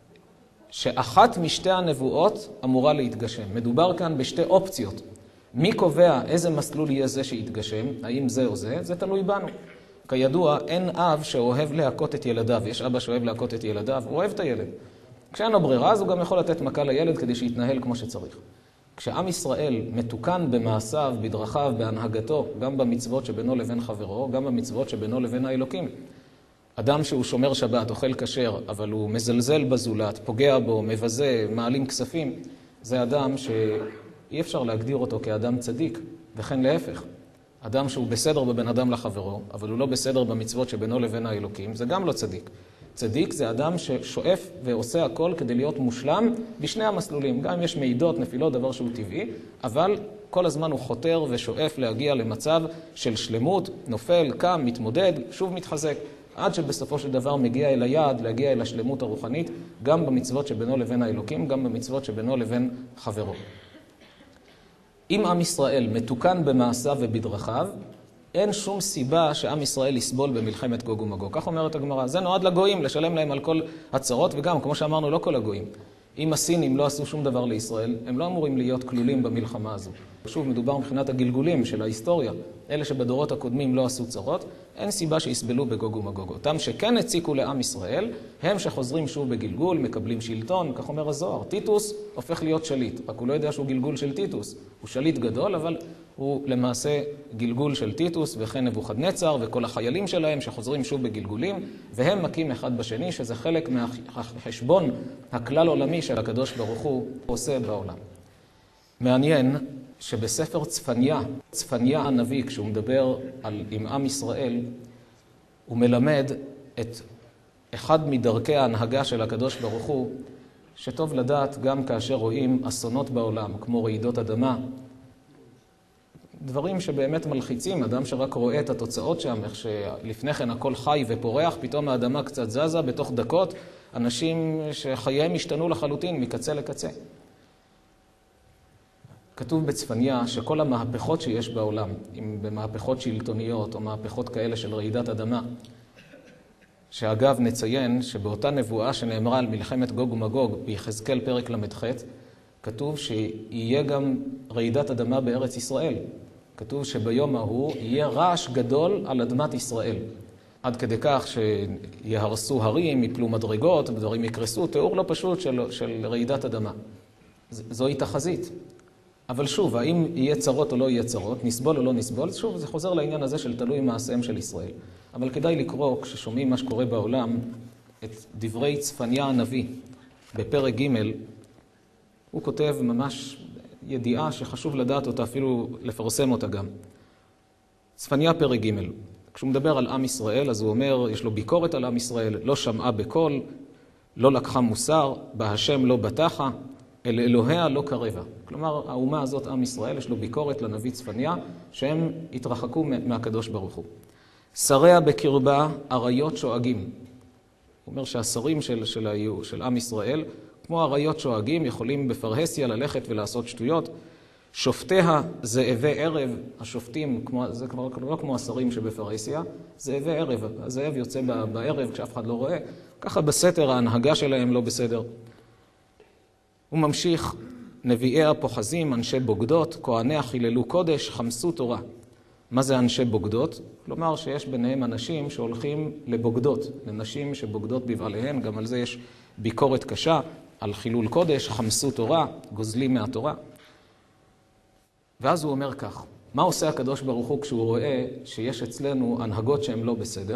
A: שאחת משתי הנבואות אמורה להתגשם. מדובר כאן בשתי אופציות. מי קובע איזה מסלול יהיה זה שיתגשם, האם זה או זה, זה תלוי בנו. כידוע, אין אב שאוהב להכות את ילדיו. יש אבא שאוהב להכות את ילדיו, הוא אוהב את הילד. כשאין לו ברירה, אז הוא גם יכול לתת מכה לילד כדי שיתנהל כמו שצריך. כשעם ישראל מתוקן במעשיו, בדרכיו, בהנהגתו, גם במצוות שבינו לבין חברו, גם במצוות שבינו לבין האלוקים. אדם שהוא שומר שבת, אוכל כשר, אבל הוא מזלזל בזולת, פוגע בו, מבזה, מעלים כספים, זה אדם שאי אפשר להגדיר אותו כאדם צדיק, וכן להפך. אדם שהוא בסדר בבין אדם לחברו, אבל הוא לא בסדר במצוות שבינו לבין האלוקים, זה גם לא צדיק. צדיק זה אדם ששואף ועושה הכל כדי להיות מושלם בשני המסלולים. גם אם יש מעידות, נפילות, דבר שהוא טבעי, אבל כל הזמן הוא חותר ושואף להגיע למצב של שלמות, נופל, קם, מתמודד, שוב מתחזק, עד שבסופו של דבר מגיע אל היעד, להגיע אל השלמות הרוחנית, גם במצוות שבינו לבין האלוקים, גם במצוות שבינו לבין חברו. אם עם ישראל מתוקן במעשיו ובדרכיו, אין שום סיבה שעם ישראל יסבול במלחמת גוג ומגוג. כך אומרת הגמרא. זה נועד לגויים, לשלם להם על כל הצרות, וגם, כמו שאמרנו, לא כל הגויים. אם הסינים לא עשו שום דבר לישראל, הם לא אמורים להיות כלולים במלחמה הזו. שוב, מדובר מבחינת הגלגולים של ההיסטוריה. אלה שבדורות הקודמים לא עשו צרות, אין סיבה שיסבלו בגוג ומגוג. אותם שכן הציקו לעם ישראל, הם שחוזרים שוב בגלגול, מקבלים שלטון, כך אומר הזוהר. טיטוס הופך להיות שליט, רק הוא לא יודע שהוא גלגול של טיטוס. הוא שליט גדול, אבל הוא למעשה גלגול של טיטוס, וכן נבוכדנצר וכל החיילים שלהם שחוזרים שוב בגלגולים, והם מכים אחד בשני, שזה חלק מהחשבון הכלל עולמי של הקדוש ברוך הוא עושה בעולם. מעניין שבספר צפניה, צפניה הנביא, כשהוא מדבר על עם עם ישראל, הוא מלמד את אחד מדרכי ההנהגה של הקדוש ברוך הוא, שטוב לדעת גם כאשר רואים אסונות בעולם, כמו רעידות אדמה, דברים שבאמת מלחיצים, אדם שרק רואה את התוצאות שם, איך שלפני כן הכל חי ופורח, פתאום האדמה קצת זזה, בתוך דקות, אנשים שחייהם השתנו לחלוטין מקצה לקצה. כתוב בצפניה שכל המהפכות שיש בעולם, אם במהפכות שלטוניות או מהפכות כאלה של רעידת אדמה, שאגב נציין שבאותה נבואה שנאמרה על מלחמת גוג ומגוג ביחזקאל פרק למ"ח, כתוב שיהיה גם רעידת אדמה בארץ ישראל. כתוב שביום ההוא יהיה רעש גדול על אדמת ישראל. עד כדי כך שיהרסו הרים, יפלו מדרגות, דברים יקרסו, תיאור לא פשוט של, של רעידת אדמה. זוהי תחזית. אבל שוב, האם יהיה צרות או לא יהיה צרות, נסבול או לא נסבול, שוב, זה חוזר לעניין הזה של תלוי מעשיהם של ישראל. אבל כדאי לקרוא, כששומעים מה שקורה בעולם, את דברי צפניה הנביא בפרק ג', הוא כותב ממש ידיעה שחשוב לדעת אותה, אפילו לפרסם אותה גם. צפניה פרק ג', כשהוא מדבר על עם ישראל, אז הוא אומר, יש לו ביקורת על עם ישראל, לא שמעה בקול, לא לקחה מוסר, בהשם לא בטחה, אל אלוהיה לא קרבה. כלומר, האומה הזאת, עם ישראל, יש לו ביקורת לנביא צפניה, שהם התרחקו מהקדוש ברוך הוא. שריה בקרבה, אריות שואגים. הוא אומר שהשרים של, של, של עם ישראל, כמו אריות שואגים, יכולים בפרהסיה ללכת ולעשות שטויות. שופטיה זאבי ערב, השופטים, כמו, זה כבר לא כמו השרים שבפרהסיה, זאבי ערב, הזאב יוצא בערב כשאף אחד לא רואה, ככה בסתר ההנהגה שלהם לא בסדר. הוא ממשיך, נביאיה פוחזים, אנשי בוגדות, כהניה חיללו קודש, חמסו תורה. מה זה אנשי בוגדות? כלומר שיש ביניהם אנשים שהולכים לבוגדות, לנשים שבוגדות בבעליהן, גם על זה יש ביקורת קשה, על חילול קודש, חמסו תורה, גוזלים מהתורה. ואז הוא אומר כך, מה עושה הקדוש ברוך הוא כשהוא רואה שיש אצלנו הנהגות שהן לא בסדר?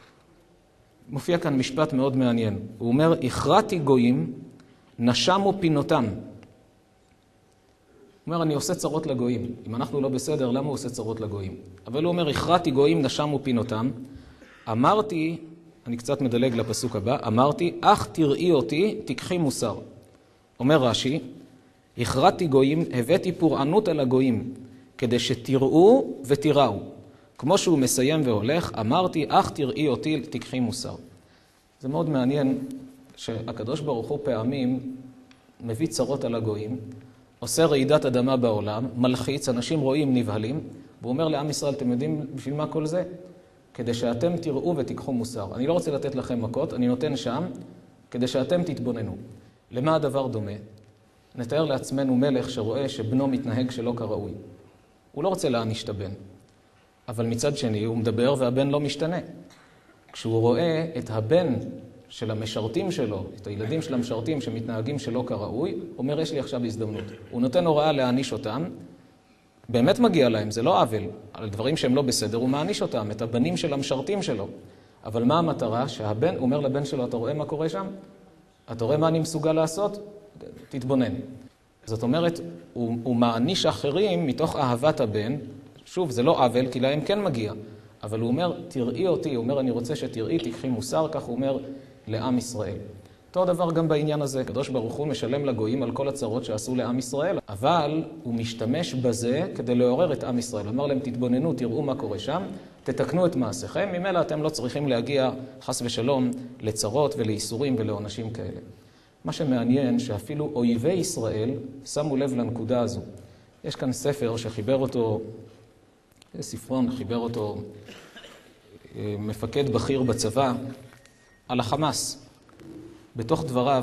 A: מופיע כאן משפט מאוד מעניין. הוא אומר, הכרעתי גויים, נשמו פינותם. אומר, אני עושה צרות לגויים. אם אנחנו לא בסדר, למה הוא עושה צרות לגויים? אבל הוא אומר, הכרעתי גויים נשמו פינותם. אמרתי, אני קצת מדלג לפסוק הבא, אמרתי, אך תראי אותי, תקחי מוסר. אומר רש"י, הכרעתי גויים, הבאתי פורענות על הגויים, כדי שתראו ותראו. כמו שהוא מסיים והולך, אמרתי, אך תראי אותי, תקחי מוסר. זה מאוד מעניין שהקדוש ברוך הוא פעמים מביא צרות על הגויים, עושה רעידת אדמה בעולם, מלחיץ, אנשים רואים נבהלים, והוא אומר לעם ישראל, אתם יודעים בשביל מה כל זה? כדי שאתם תראו ותיקחו מוסר. אני לא רוצה לתת לכם מכות, אני נותן שם, כדי שאתם תתבוננו. למה הדבר דומה? נתאר לעצמנו מלך שרואה שבנו מתנהג שלא כראוי. הוא לא רוצה להעניש את הבן, אבל מצד שני הוא מדבר והבן לא משתנה. כשהוא רואה את הבן של המשרתים שלו, את הילדים של המשרתים שמתנהגים שלא כראוי, הוא אומר, יש לי עכשיו הזדמנות. הוא נותן הוראה להעניש אותם, באמת מגיע להם, זה לא עוול. על דברים שהם לא בסדר, הוא מעניש אותם, את הבנים של המשרתים שלו. אבל מה המטרה? שהבן, הוא אומר לבן שלו, אתה רואה מה קורה שם? אתה רואה מה אני מסוגל לעשות? תתבונן. זאת אומרת, הוא, הוא מעניש אחרים מתוך אהבת הבן. שוב, זה לא עוול, כי להם כן מגיע. אבל הוא אומר, תראי אותי, הוא אומר, אני רוצה שתראי, תקחי מוסר, כך הוא אומר לעם ישראל. אותו דבר גם בעניין הזה, הקדוש ברוך הוא משלם לגויים על כל הצרות שעשו לעם ישראל, אבל הוא משתמש בזה כדי לעורר את עם ישראל. הוא אומר להם, תתבוננו, תראו מה קורה שם, תתקנו את מעשיכם, ממילא אתם לא צריכים להגיע חס ושלום לצרות ולאיסורים ולעונשים כאלה. מה שמעניין שאפילו אויבי ישראל שמו לב לנקודה הזו. יש כאן ספר שחיבר אותו, ספרון, חיבר אותו מפקד בכיר בצבא, על החמאס. בתוך דבריו,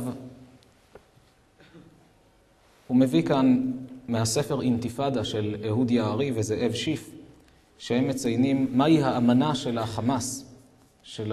A: הוא מביא כאן מהספר אינתיפאדה של אהוד יערי וזאב שיף, שהם מציינים מהי האמנה של החמאס, של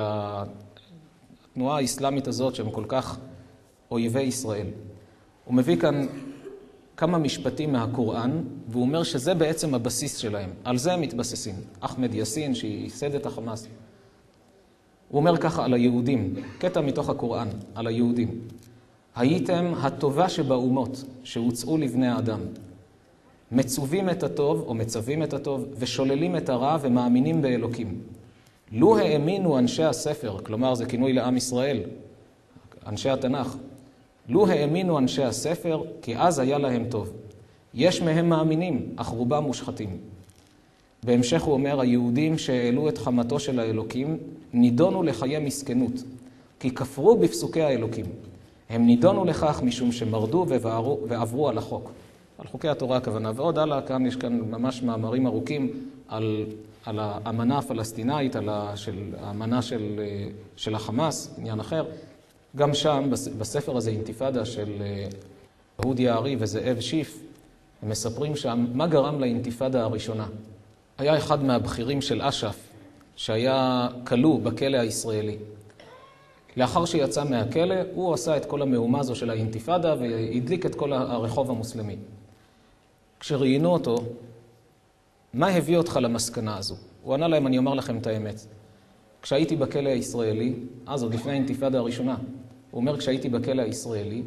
A: התנועה האסלאמית הזאת שהם כל כך אויבי ישראל. הוא מביא כאן כמה משפטים מהקוראן, והוא אומר שזה בעצם הבסיס שלהם. על זה הם מתבססים. אחמד יאסין, שייסד את החמאס. הוא אומר ככה על היהודים, קטע מתוך הקוראן, על היהודים. הייתם הטובה שבאומות שהוצאו לבני האדם. מצווים את הטוב, או מצווים את הטוב, ושוללים את הרע ומאמינים באלוקים. לו האמינו אנשי הספר, כלומר זה כינוי לעם ישראל, אנשי התנ"ך, לו האמינו אנשי הספר, כי אז היה להם טוב. יש מהם מאמינים, אך רובם מושחתים. בהמשך הוא אומר, היהודים שהעלו את חמתו של האלוקים, נידונו לחיי מסכנות, כי כפרו בפסוקי האלוקים. הם נידונו לכך משום שמרדו ועברו, ועברו על החוק. על חוקי התורה הכוונה. ועוד הלאה, כאן יש כאן ממש מאמרים ארוכים על, על האמנה הפלסטינאית, על ה, של, האמנה של, של החמאס, עניין אחר. גם שם, בספר הזה, אינתיפאדה של אהוד יערי וזאב שיף, הם מספרים שם מה גרם לאינתיפאדה הראשונה. היה אחד מהבכירים של אש"ף, שהיה כלוא בכלא הישראלי. לאחר שיצא מהכלא, הוא עשה את כל המהומה הזו של האינתיפאדה והדליק את כל הרחוב המוסלמי. כשראיינו אותו, מה הביא אותך למסקנה הזו? הוא ענה להם, אני אומר לכם את האמת. כשהייתי בכלא הישראלי, אז עוד לפני האינתיפאדה הראשונה, הוא אומר, כשהייתי בכלא הישראלי,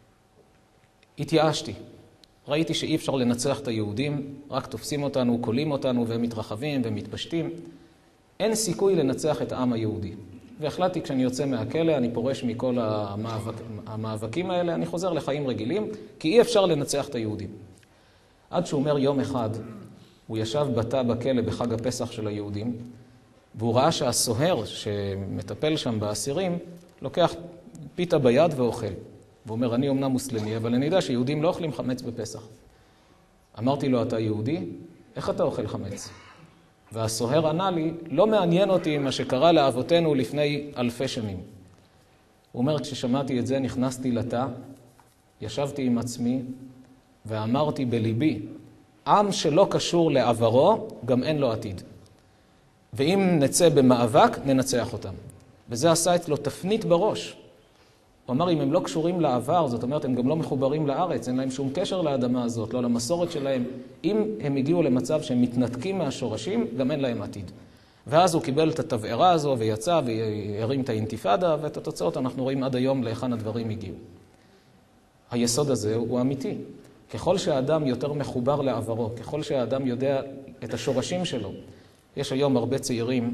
A: התייאשתי. ראיתי שאי אפשר לנצח את היהודים, רק תופסים אותנו, קולים אותנו והם מתרחבים ומתפשטים. אין סיכוי לנצח את העם היהודי. והחלטתי כשאני יוצא מהכלא, אני פורש מכל המאבק, המאבקים האלה, אני חוזר לחיים רגילים, כי אי אפשר לנצח את היהודים. עד שהוא אומר יום אחד, הוא ישב בתא בכלא בחג הפסח של היהודים, והוא ראה שהסוהר שמטפל שם באסירים, לוקח פיתה ביד ואוכל. והוא אומר, אני אומנם מוסלמי, אבל אני יודע שיהודים לא אוכלים חמץ בפסח. אמרתי לו, אתה יהודי? איך אתה אוכל חמץ? והסוהר ענה לי, לא מעניין אותי מה שקרה לאבותינו לפני אלפי שנים. הוא אומר, כששמעתי את זה, נכנסתי לתא, ישבתי עם עצמי, ואמרתי בליבי, עם שלא קשור לעברו, גם אין לו עתיד. ואם נצא במאבק, ננצח אותם. וזה עשה אצלו תפנית בראש. הוא אמר, אם הם לא קשורים לעבר, זאת אומרת, הם גם לא מחוברים לארץ, אין להם שום קשר לאדמה הזאת, לא למסורת שלהם. אם הם הגיעו למצב שהם מתנתקים מהשורשים, גם אין להם עתיד. ואז הוא קיבל את התבערה הזו ויצא והרים את האינתיפאדה, ואת התוצאות אנחנו רואים עד היום להיכן הדברים הגיעו. היסוד הזה הוא אמיתי. ככל שהאדם יותר מחובר לעברו, ככל שהאדם יודע את השורשים שלו. יש היום הרבה צעירים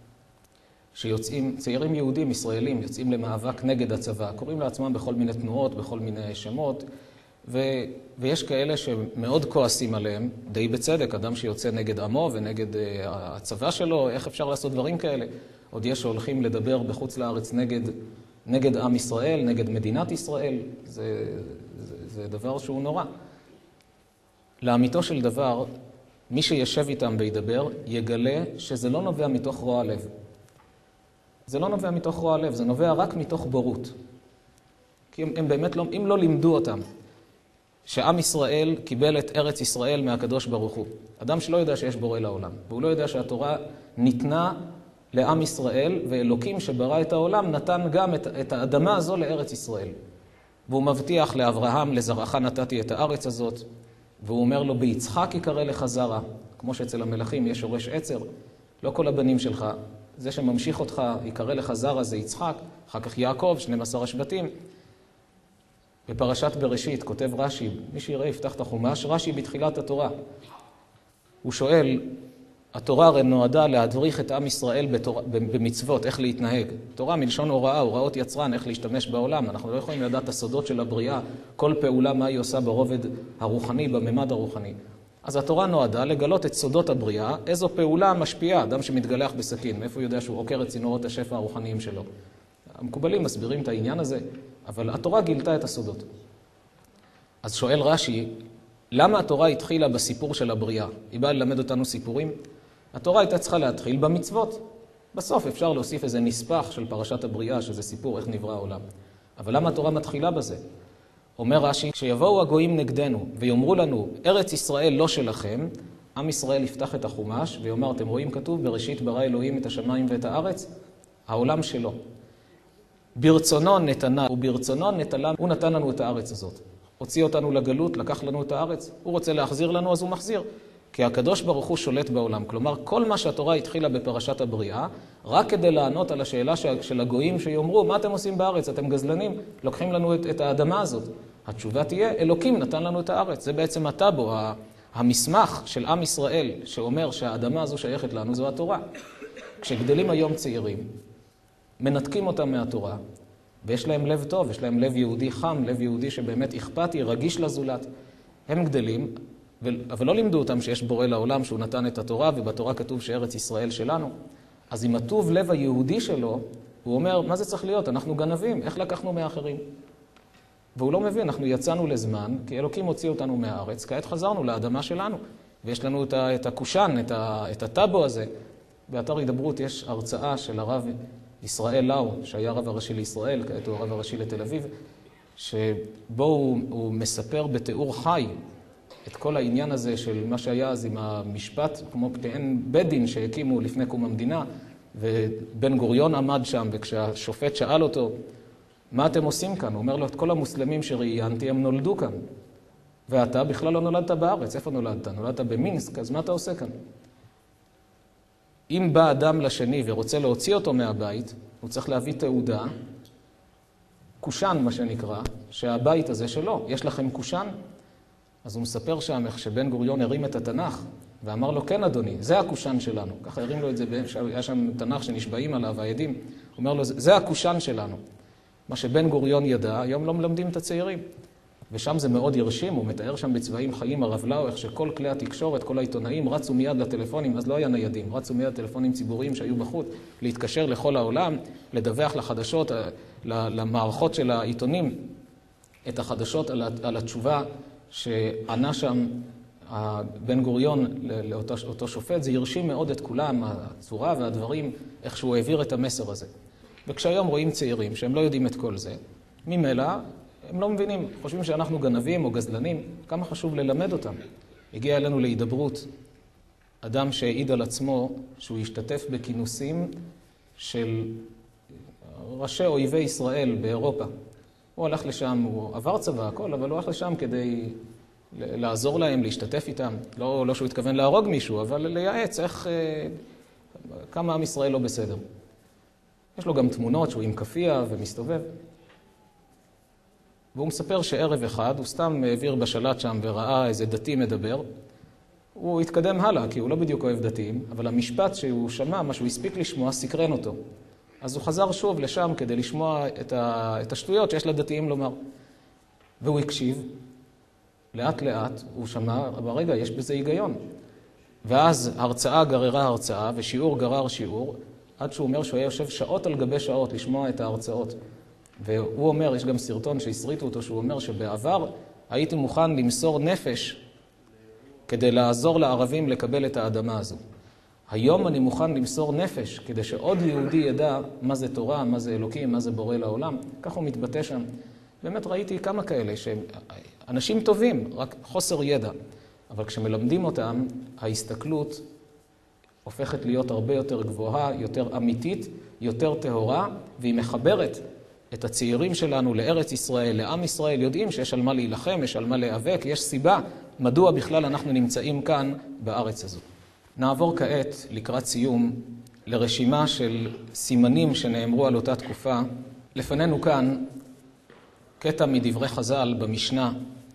A: שיוצאים, צעירים יהודים, ישראלים, יוצאים למאבק נגד הצבא, קוראים לעצמם בכל מיני תנועות, בכל מיני שמות, ו, ויש כאלה שמאוד כועסים עליהם, די בצדק, אדם שיוצא נגד עמו ונגד uh, הצבא שלו, איך אפשר לעשות דברים כאלה? עוד יש שהולכים לדבר בחוץ לארץ נגד, נגד עם ישראל, נגד מדינת ישראל, זה, זה, זה דבר שהוא נורא. לאמיתו של דבר, מי שישב איתם וידבר, יגלה שזה לא נובע מתוך רוע לב. זה לא נובע מתוך רוע לב, זה נובע רק מתוך בורות. כי הם, הם באמת לא, אם לא לימדו אותם, שעם ישראל קיבל את ארץ ישראל מהקדוש ברוך הוא. אדם שלא יודע שיש בורא לעולם, והוא לא יודע שהתורה ניתנה לעם ישראל, ואלוקים שברא את העולם נתן גם את, את האדמה הזו לארץ ישראל. והוא מבטיח לאברהם, לזרעך נתתי את הארץ הזאת, והוא אומר לו, ביצחק יקרא לך זרע, כמו שאצל המלכים יש שורש עצר, לא כל הבנים שלך, זה שממשיך אותך יקרא לך זרע זה יצחק, אחר כך יעקב, שנים עשר השבטים. בפרשת בראשית כותב רש"י, מי שיראה יפתח את החומש, רש"י בתחילת התורה. הוא שואל, התורה הרי נועדה להדריך את עם ישראל בתורה, במצוות, איך להתנהג. תורה מלשון הוראה, הוראות יצרן, איך להשתמש בעולם. אנחנו לא יכולים לדעת את הסודות של הבריאה, כל פעולה מה היא עושה ברובד הרוחני, בממד הרוחני. אז התורה נועדה לגלות את סודות הבריאה, איזו פעולה משפיעה, אדם שמתגלח בסכין, מאיפה הוא יודע שהוא עוקר את צינורות השפע הרוחניים שלו. המקובלים מסבירים את העניין הזה, אבל התורה גילתה את הסודות. אז שואל רש"י, למה התורה התחילה בסיפור של הבריאה? היא באה ללמד אותנו סיפורים? התורה הייתה צריכה להתחיל במצוות. בסוף אפשר להוסיף איזה נספח של פרשת הבריאה, שזה סיפור איך נברא העולם. אבל למה התורה מתחילה בזה? אומר רש"י, כשיבואו הגויים נגדנו ויאמרו לנו, ארץ ישראל לא שלכם, עם ישראל יפתח את החומש ויאמר, אתם רואים כתוב, בראשית ברא אלוהים את השמיים ואת הארץ? העולם שלו. ברצונו נתנה, וברצונו נטלה, הוא נתן לנו את הארץ הזאת. הוציא אותנו לגלות, לקח לנו את הארץ. הוא רוצה להחזיר לנו, אז הוא מחזיר. כי הקדוש ברוך הוא שולט בעולם. כלומר, כל מה שהתורה התחילה בפרשת הבריאה, רק כדי לענות על השאלה של הגויים שיאמרו, מה אתם עושים בארץ? אתם גזלנים, לוקחים לנו את, את האדמה הזאת. התשובה תהיה, אלוקים נתן לנו את הארץ. זה בעצם הטאבו, המסמך של עם ישראל, שאומר שהאדמה הזו שייכת לנו, זו התורה. כשגדלים היום צעירים, מנתקים אותם מהתורה, ויש להם לב טוב, יש להם לב יהודי חם, לב יהודי שבאמת אכפתי, רגיש לזולת. הם גדלים, אבל לא לימדו אותם שיש בורא לעולם שהוא נתן את התורה, ובתורה כתוב שארץ ישראל שלנו. אז עם הטוב לב היהודי שלו, הוא אומר, מה זה צריך להיות? אנחנו גנבים, איך לקחנו מאחרים? והוא לא מבין, אנחנו יצאנו לזמן, כי אלוקים הוציא אותנו מהארץ, כעת חזרנו לאדמה שלנו, ויש לנו את הקושן, את הטאבו הזה. באתר הידברות יש הרצאה של הרב ישראל לאו, שהיה הרב הראשי לישראל, כעת הוא הרב הראשי לתל אביב, שבו הוא, הוא מספר בתיאור חי את כל העניין הזה של מה שהיה אז עם המשפט, כמו פתיען בית דין שהקימו לפני קום המדינה, ובן גוריון עמד שם, וכשהשופט שאל אותו, מה אתם עושים כאן? הוא אומר לו, את כל המוסלמים שראיינתי, הם נולדו כאן. ואתה בכלל לא נולדת בארץ. איפה נולדת? נולדת במינסק, אז מה אתה עושה כאן? אם בא אדם לשני ורוצה להוציא אותו מהבית, הוא צריך להביא תעודה, קושן מה שנקרא, שהבית הזה שלו. יש לכם קושן? אז הוא מספר שם איך שבן גוריון הרים את התנ"ך, ואמר לו, כן אדוני, זה הקושן שלנו. ככה הרים לו את זה, היה שם תנ"ך שנשבעים עליו, העדים. הוא אומר לו, זה הקושן שלנו. מה שבן גוריון ידע, היום לא מלמדים את הצעירים. ושם זה מאוד ירשים, הוא מתאר שם בצבעים חיים הרב לאו, איך שכל כלי התקשורת, כל העיתונאים רצו מיד לטלפונים, אז לא היה ניידים, רצו מיד לטלפונים ציבוריים שהיו בחוץ, להתקשר לכל העולם, לדווח לחדשות, למערכות של העיתונים, את החדשות על, על התשובה שענה שם בן גוריון לאותו אותו שופט. זה ירשים מאוד את כולם, הצורה והדברים, איך שהוא העביר את המסר הזה. וכשהיום רואים צעירים שהם לא יודעים את כל זה, ממילא הם לא מבינים, חושבים שאנחנו גנבים או גזלנים, כמה חשוב ללמד אותם. הגיע אלינו להידברות אדם שהעיד על עצמו שהוא השתתף בכינוסים של ראשי אויבי ישראל באירופה. הוא הלך לשם, הוא עבר צבא הכל, אבל הוא הלך לשם כדי לעזור להם, להשתתף איתם. לא, לא שהוא התכוון להרוג מישהו, אבל לייעץ איך, כמה עם ישראל לא בסדר. יש לו גם תמונות שהוא עם כפייה ומסתובב. והוא מספר שערב אחד, הוא סתם העביר בשלט שם וראה איזה דתי מדבר, הוא התקדם הלאה, כי הוא לא בדיוק אוהב דתיים, אבל המשפט שהוא שמע, מה שהוא הספיק לשמוע, סקרן אותו. אז הוא חזר שוב לשם כדי לשמוע את, ה... את השטויות שיש לדתיים לומר. והוא הקשיב, לאט לאט הוא שמע, ברגע יש בזה היגיון. ואז הרצאה גררה הרצאה ושיעור גרר שיעור, עד שהוא אומר שהוא היה יושב שעות על גבי שעות לשמוע את ההרצאות. והוא אומר, יש גם סרטון שהסריטו אותו, שהוא אומר שבעבר הייתי מוכן למסור נפש כדי לעזור לערבים לקבל את האדמה הזו. היום אני מוכן למסור נפש כדי שעוד יהודי ידע מה זה תורה, מה זה אלוקים, מה זה בורא לעולם. כך הוא מתבטא שם. באמת ראיתי כמה כאלה שהם אנשים טובים, רק חוסר ידע. אבל כשמלמדים אותם, ההסתכלות הופכת להיות הרבה יותר גבוהה, יותר אמיתית, יותר טהורה, והיא מחברת את הצעירים שלנו לארץ ישראל, לעם ישראל, יודעים שיש על מה להילחם, יש על מה להיאבק, יש סיבה מדוע בכלל אנחנו נמצאים כאן בארץ הזו. נעבור כעת לקראת סיום לרשימה של סימנים שנאמרו על אותה תקופה. לפנינו כאן קטע מדברי חז"ל במשנה,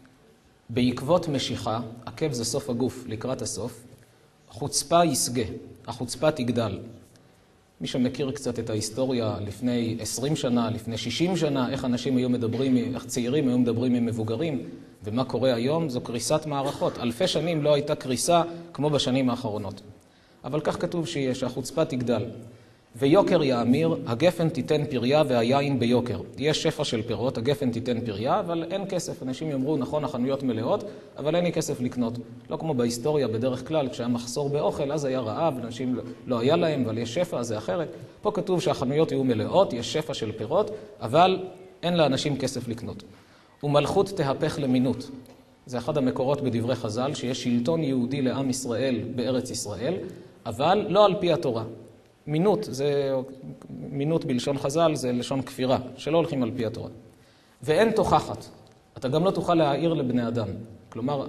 A: בעקבות משיכה, עקב זה סוף הגוף לקראת הסוף, חוצפה יסגה, החוצפה תגדל. מי שמכיר קצת את ההיסטוריה לפני עשרים שנה, לפני שישים שנה, איך אנשים היו מדברים, איך צעירים היו מדברים עם מבוגרים, ומה קורה היום, זו קריסת מערכות. אלפי שנים לא הייתה קריסה כמו בשנים האחרונות. אבל כך כתוב שיהיה, שהחוצפה תגדל. ויוקר יאמיר, הגפן תיתן פריה והיין ביוקר. יש שפע של פירות, הגפן תיתן פריה, אבל אין כסף. אנשים יאמרו, נכון, החנויות מלאות, אבל אין לי כסף לקנות. לא כמו בהיסטוריה, בדרך כלל, כשהיה מחסור באוכל, אז היה רעב, אנשים לא היה להם, אבל יש שפע, אז זה אחרת. פה כתוב שהחנויות יהיו מלאות, יש שפע של פירות, אבל אין לאנשים כסף לקנות. ומלכות תהפך למינות. זה אחד המקורות בדברי חז"ל, שיש שלטון יהודי לעם ישראל בארץ ישראל, אבל לא על פי התורה. מינות, זה, מינות בלשון חז"ל, זה לשון כפירה, שלא הולכים על פי התורה. ואין תוכחת. אתה גם לא תוכל להעיר לבני אדם. כלומר,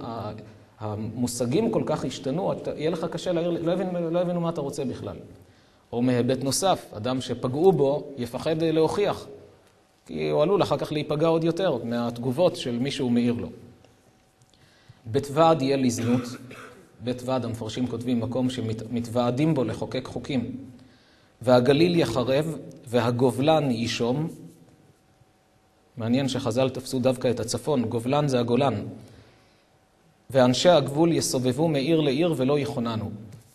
A: המושגים כל כך השתנו, אתה, יהיה לך קשה להעיר, לא הבינו, לא הבינו מה אתה רוצה בכלל. או מהיבט נוסף, אדם שפגעו בו יפחד להוכיח. כי הוא עלול אחר כך להיפגע עוד יותר מהתגובות של מי שהוא מעיר לו. בית ועד יהיה לזנות. בית ועד, המפרשים כותבים, מקום שמתוועדים בו לחוקק חוקים. והגליל יחרב והגובלן יישום. מעניין שחז"ל תפסו דווקא את הצפון, גובלן זה הגולן. ואנשי הגבול יסובבו מעיר לעיר ולא יכוננו.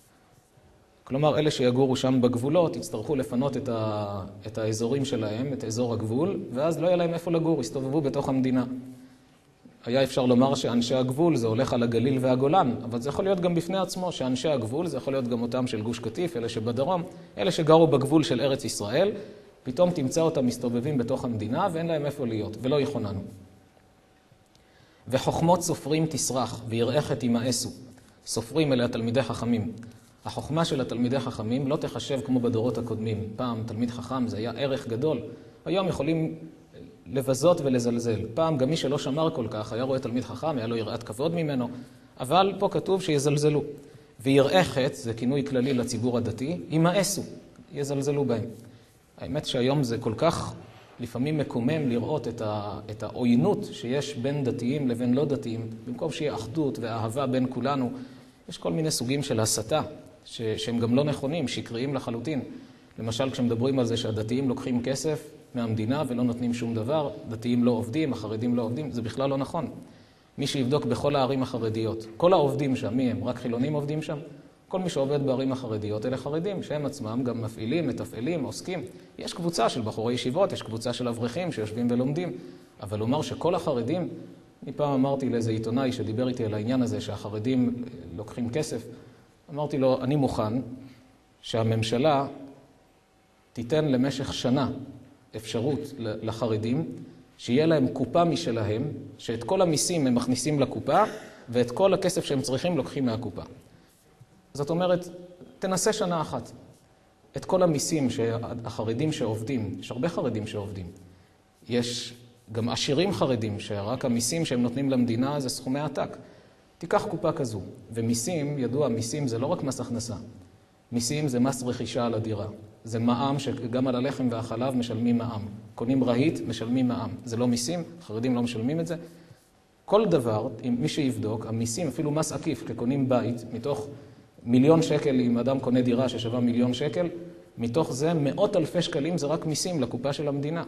A: כלומר, אלה שיגורו שם בגבולות יצטרכו לפנות את, ה... את האזורים שלהם, את אזור הגבול, ואז לא יהיה להם איפה לגור, יסתובבו בתוך המדינה. היה אפשר לומר שאנשי הגבול זה הולך על הגליל והגולן, אבל זה יכול להיות גם בפני עצמו שאנשי הגבול, זה יכול להיות גם אותם של גוש קטיף, אלה שבדרום, אלה שגרו בגבול של ארץ ישראל, פתאום תמצא אותם מסתובבים בתוך המדינה ואין להם איפה להיות, ולא יכוננו. וחוכמות סופרים תסרח, ויראכת ימאסו. סופרים אלה התלמידי חכמים. החוכמה של התלמידי חכמים לא תחשב כמו בדורות הקודמים. פעם תלמיד חכם זה היה ערך גדול. היום יכולים לבזות ולזלזל. פעם גם מי שלא שמר כל כך היה רואה תלמיד חכם, היה לו יראת כבוד ממנו, אבל פה כתוב שיזלזלו. ויראכת, זה כינוי כללי לציבור הדתי, ימאסו, יזלזלו בהם. האמת שהיום זה כל כך לפעמים מקומם לראות את, ה, את העוינות שיש בין דתיים לבין לא דתיים, במקום שיהיה אחדות ואהבה בין כולנו. יש כל מיני סוגים של הסתה, ש, שהם גם לא נכונים, שקריים לחלוטין. למשל, כשמדברים על זה שהדתיים לוקחים כסף מהמדינה ולא נותנים שום דבר, דתיים לא עובדים, החרדים לא עובדים, זה בכלל לא נכון. מי שיבדוק בכל הערים החרדיות, כל העובדים שם, מי הם? רק חילונים עובדים שם? כל מי שעובד בערים החרדיות, אלה חרדים, שהם עצמם גם מפעילים, מתפעלים, עוסקים. יש קבוצה של בחורי ישיבות, יש קבוצה של אברכים שיושבים ולומדים, אבל לומר שכל החרדים, אני פעם אמרתי לאיזה עיתונאי שדיבר איתי על העניין הזה, שהחרדים לוקחים כסף, אמרתי לו, אני מוכן שהממשלה תיתן למשך שנה אפשרות לחרדים, שיהיה להם קופה משלהם, שאת כל המיסים הם מכניסים לקופה, ואת כל הכסף שהם צריכים לוקחים מהקופה. זאת אומרת, תנסה שנה אחת. את כל המיסים שהחרדים שעובדים, יש הרבה חרדים שעובדים. יש גם עשירים חרדים, שרק המיסים שהם נותנים למדינה זה סכומי עתק. תיקח קופה כזו. ומיסים, ידוע, מיסים זה לא רק מס הכנסה. מיסים זה מס רכישה על הדירה. זה מע"מ, שגם על הלחם והחלב משלמים מע"מ. קונים רהיט, משלמים מע"מ. זה לא מיסים, חרדים לא משלמים את זה. כל דבר, אם מי שיבדוק, המיסים, אפילו מס עקיף, כקונים בית, מתוך מיליון שקל, אם אדם קונה דירה ששווה מיליון שקל, מתוך זה מאות אלפי שקלים זה רק מיסים לקופה של המדינה.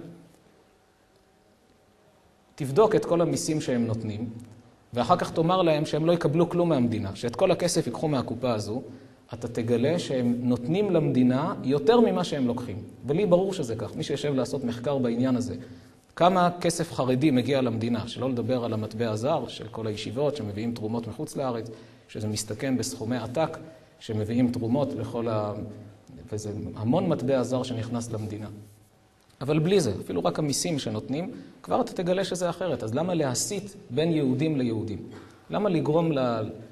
A: תבדוק את כל המיסים שהם נותנים, ואחר כך תאמר להם שהם לא יקבלו כלום מהמדינה, שאת כל הכסף ייקחו מהקופה הזו, אתה תגלה שהם נותנים למדינה יותר ממה שהם לוקחים. ולי ברור שזה כך, מי שישב לעשות מחקר בעניין הזה, כמה כסף חרדי מגיע למדינה, שלא לדבר על המטבע הזר של כל הישיבות שמביאים תרומות מחוץ לארץ, שזה מסתכם בסכומי עתק שמביאים תרומות לכל ה... וזה המון מטבע זר שנכנס למדינה. אבל בלי זה, אפילו רק המיסים שנותנים, כבר אתה תגלה שזה אחרת. אז למה להסית בין יהודים ליהודים? למה לגרום ל...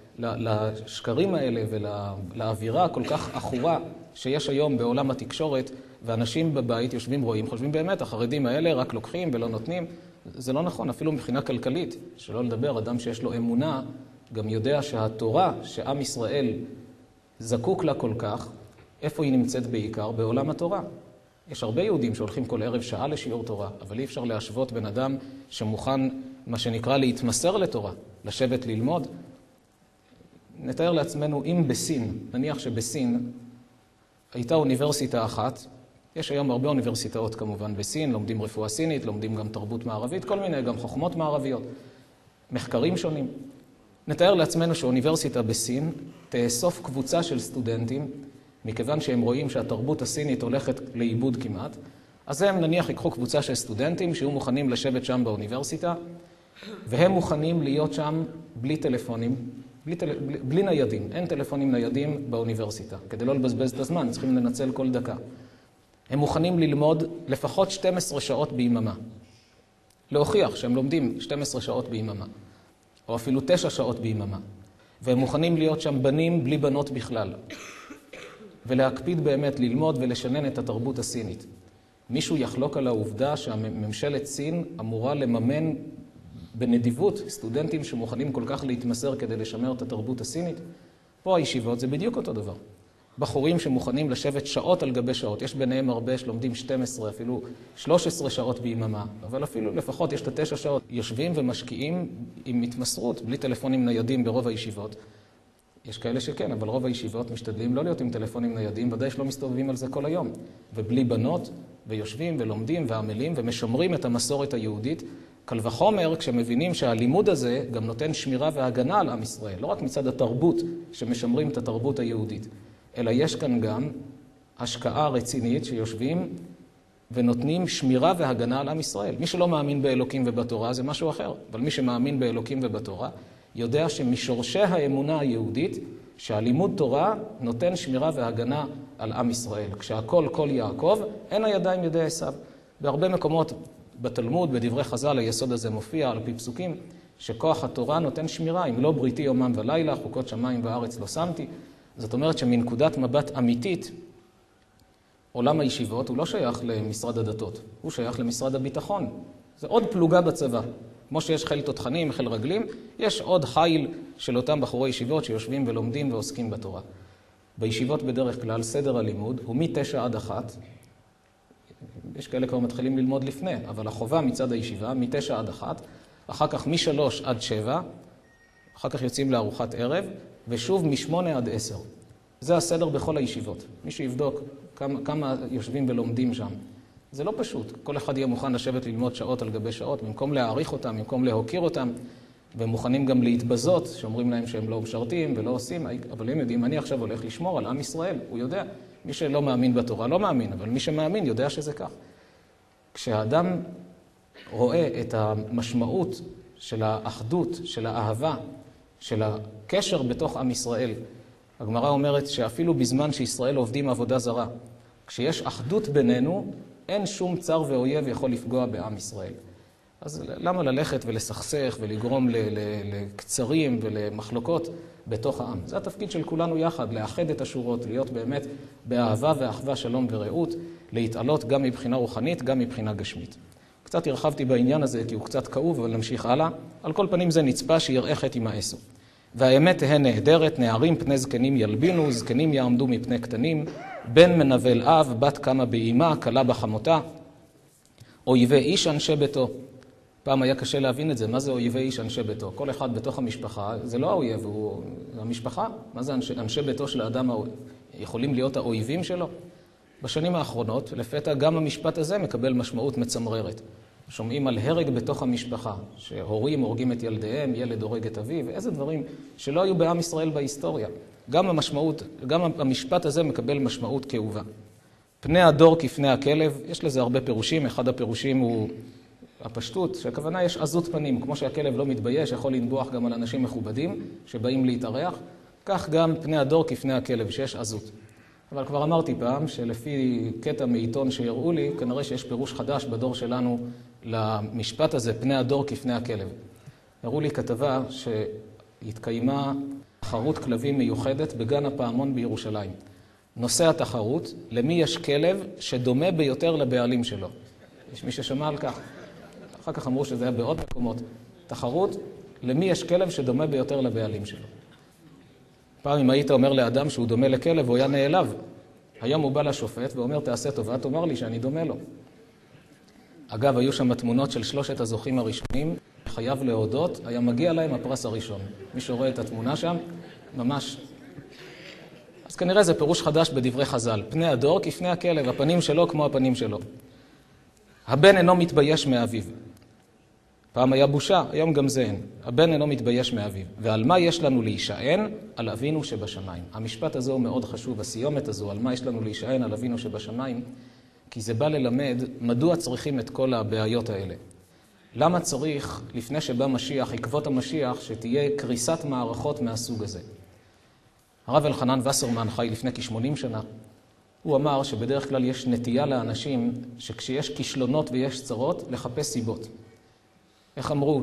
A: לשקרים האלה ולאווירה כל כך אחורה שיש היום בעולם התקשורת, ואנשים בבית יושבים רואים, חושבים באמת, החרדים האלה רק לוקחים ולא נותנים. זה לא נכון, אפילו מבחינה כלכלית, שלא לדבר, אדם שיש לו אמונה, גם יודע שהתורה שעם ישראל זקוק לה כל כך, איפה היא נמצאת בעיקר? בעולם התורה. יש הרבה יהודים שהולכים כל ערב שעה לשיעור תורה, אבל אי אפשר להשוות בן אדם שמוכן, מה שנקרא, להתמסר לתורה, לשבת ללמוד. נתאר לעצמנו, אם בסין, נניח שבסין הייתה אוניברסיטה אחת, יש היום הרבה אוניברסיטאות כמובן בסין, לומדים רפואה סינית, לומדים גם תרבות מערבית, כל מיני, גם חוכמות מערביות, מחקרים שונים. נתאר לעצמנו שאוניברסיטה בסין תאסוף קבוצה של סטודנטים, מכיוון שהם רואים שהתרבות הסינית הולכת לאיבוד כמעט, אז הם נניח ייקחו קבוצה של סטודנטים שיהיו מוכנים לשבת שם באוניברסיטה, והם מוכנים להיות שם בלי טלפונים, בלי, טל... בלי, בלי ניידים, אין טלפונים ניידים באוניברסיטה. כדי לא לבזבז את הזמן, צריכים לנצל כל דקה. הם מוכנים ללמוד לפחות שתים עשרה שעות ביממה. להוכיח שהם לומדים שתים עשרה שעות ביממה, או אפילו תשע שעות ביממה. והם מוכנים להיות שם בנים בלי בנות בכלל. ולהקפיד באמת ללמוד ולשנן את התרבות הסינית. מישהו יחלוק על העובדה שהממשלת סין אמורה לממן בנדיבות סטודנטים שמוכנים כל כך להתמסר כדי לשמר את התרבות הסינית. פה הישיבות זה בדיוק אותו דבר. בחורים שמוכנים לשבת שעות על גבי שעות. יש ביניהם הרבה שלומדים שתים עשרה, אפילו שלוש עשרה שעות ביממה. אבל אפילו לפחות יש את התשע שעות. יושבים ומשקיעים עם התמסרות, בלי טלפונים ניידים ברוב הישיבות. יש כאלה שכן, אבל רוב הישיבות משתדלים לא להיות עם טלפונים ניידים, ודאי שלא מסתובבים על זה כל היום. ובלי בנות, ויושבים ולומדים ועמלים ומשמרים את המסורת היהודית. קל וחומר כשמבינים שהלימוד הזה גם נותן שמירה והגנה על עם ישראל. לא רק מצד התרבות שמשמרים את התרבות היהודית, אלא יש כאן גם השקעה רצינית שיושבים ונותנים שמירה והגנה על עם ישראל. מי שלא מאמין באלוקים ובתורה זה משהו אחר, אבל מי שמאמין באלוקים ובתורה יודע שמשורשי האמונה היהודית שהלימוד תורה נותן שמירה והגנה על עם ישראל. כשהכל כל יעקב, אין הידיים ידי עשיו. בהרבה מקומות בתלמוד, בדברי חז"ל, היסוד הזה מופיע על פי פסוקים, שכוח התורה נותן שמירה, אם לא בריתי יומם ולילה, חוקות שמיים וארץ לא שמתי. זאת אומרת שמנקודת מבט אמיתית, עולם הישיבות הוא לא שייך למשרד הדתות, הוא שייך למשרד הביטחון. זה עוד פלוגה בצבא. כמו שיש חיל תותחנים, חיל רגלים, יש עוד חיל של אותם בחורי ישיבות שיושבים ולומדים ועוסקים בתורה. בישיבות בדרך כלל סדר הלימוד הוא מתשע עד אחת, יש כאלה כבר מתחילים ללמוד לפני, אבל החובה מצד הישיבה מתשע עד אחת, אחר כך משלוש עד שבע, אחר כך יוצאים לארוחת ערב, ושוב משמונה עד עשר. זה הסדר בכל הישיבות. מי שיבדוק כמה, כמה יושבים ולומדים שם. זה לא פשוט. כל אחד יהיה מוכן לשבת ללמוד שעות על גבי שעות, במקום להעריך אותם, במקום להוקיר אותם, והם מוכנים גם להתבזות, שאומרים להם שהם לא משרתים ולא עושים, אבל הם יודעים, אני עכשיו הולך לשמור על עם ישראל, הוא יודע. מי שלא מאמין בתורה לא מאמין, אבל מי שמאמין יודע שזה כך. כשהאדם רואה את המשמעות של האחדות, של האהבה, של הקשר בתוך עם ישראל, הגמרא אומרת שאפילו בזמן שישראל עובדים עבודה זרה, כשיש אחדות בינינו, אין שום צר ואויב יכול לפגוע בעם ישראל. אז למה ללכת ולסכסך ולגרום לקצרים ולמחלוקות בתוך העם? זה התפקיד של כולנו יחד, לאחד את השורות, להיות באמת באהבה ואחווה, שלום ורעות, להתעלות גם מבחינה רוחנית, גם מבחינה גשמית. קצת הרחבתי בעניין הזה כי הוא קצת כאוב, אבל נמשיך הלאה. על כל פנים זה נצפה שיראה חטא ימאסו. והאמת תהא נהדרת, נערים פני זקנים ילבינו, זקנים יעמדו מפני קטנים, בן מנבל אב, בת קמה באימה, כלה בחמותה, אויבי איש אנשי ביתו. פעם היה קשה להבין את זה, מה זה אויבי איש אנשי ביתו? כל אחד בתוך המשפחה, זה לא האויב, הוא המשפחה. מה זה אנשי, אנשי ביתו של האדם, יכולים להיות האויבים שלו? בשנים האחרונות, לפתע גם המשפט הזה מקבל משמעות מצמררת. שומעים על הרג בתוך המשפחה, שהורים הורגים את ילדיהם, ילד הורג את אביו, איזה דברים שלא היו בעם ישראל בהיסטוריה. גם המשמעות, גם המשפט הזה מקבל משמעות כאובה. פני הדור כפני הכלב, יש לזה הרבה פירושים, אחד הפירושים הוא הפשטות, שהכוונה יש עזות פנים, כמו שהכלב לא מתבייש, יכול לנבוח גם על אנשים מכובדים שבאים להתארח, כך גם פני הדור כפני הכלב, שיש עזות. אבל כבר אמרתי פעם שלפי קטע מעיתון שיראו לי, כנראה שיש פירוש חדש בדור שלנו למשפט הזה, פני הדור כפני הכלב. הראו לי כתבה שהתקיימה תחרות כלבים מיוחדת בגן הפעמון בירושלים. נושא התחרות, למי יש כלב שדומה ביותר לבעלים שלו. יש מי ששמע על כך. אחר כך אמרו שזה היה בעוד מקומות. תחרות, למי יש כלב שדומה ביותר לבעלים שלו. פעם אם היית אומר לאדם שהוא דומה לכלב, הוא היה נעלב. היום הוא בא לשופט ואומר, תעשה טובה, תאמר לי שאני דומה לו. אגב, היו שם תמונות של שלושת הזוכים הראשונים, חייב להודות, היה מגיע להם הפרס הראשון. מי שרואה את התמונה שם, ממש. אז כנראה זה פירוש חדש בדברי חז"ל. פני הדור כפני הכלב, הפנים שלו כמו הפנים שלו. הבן אינו מתבייש מאביו. פעם היה בושה, היום גם זה אין. הבן אינו מתבייש מאביו. ועל מה יש לנו להישען? על אבינו שבשמיים. המשפט הזה הוא מאוד חשוב, הסיומת הזו, על מה יש לנו להישען על אבינו שבשמיים, כי זה בא ללמד מדוע צריכים את כל הבעיות האלה. למה צריך, לפני שבא משיח, עקבות המשיח, שתהיה קריסת מערכות מהסוג הזה? הרב אלחנן וסרמן חי לפני כ-שמונים שנה. הוא אמר שבדרך כלל יש נטייה לאנשים שכשיש כישלונות ויש צרות, לחפש סיבות. איך אמרו?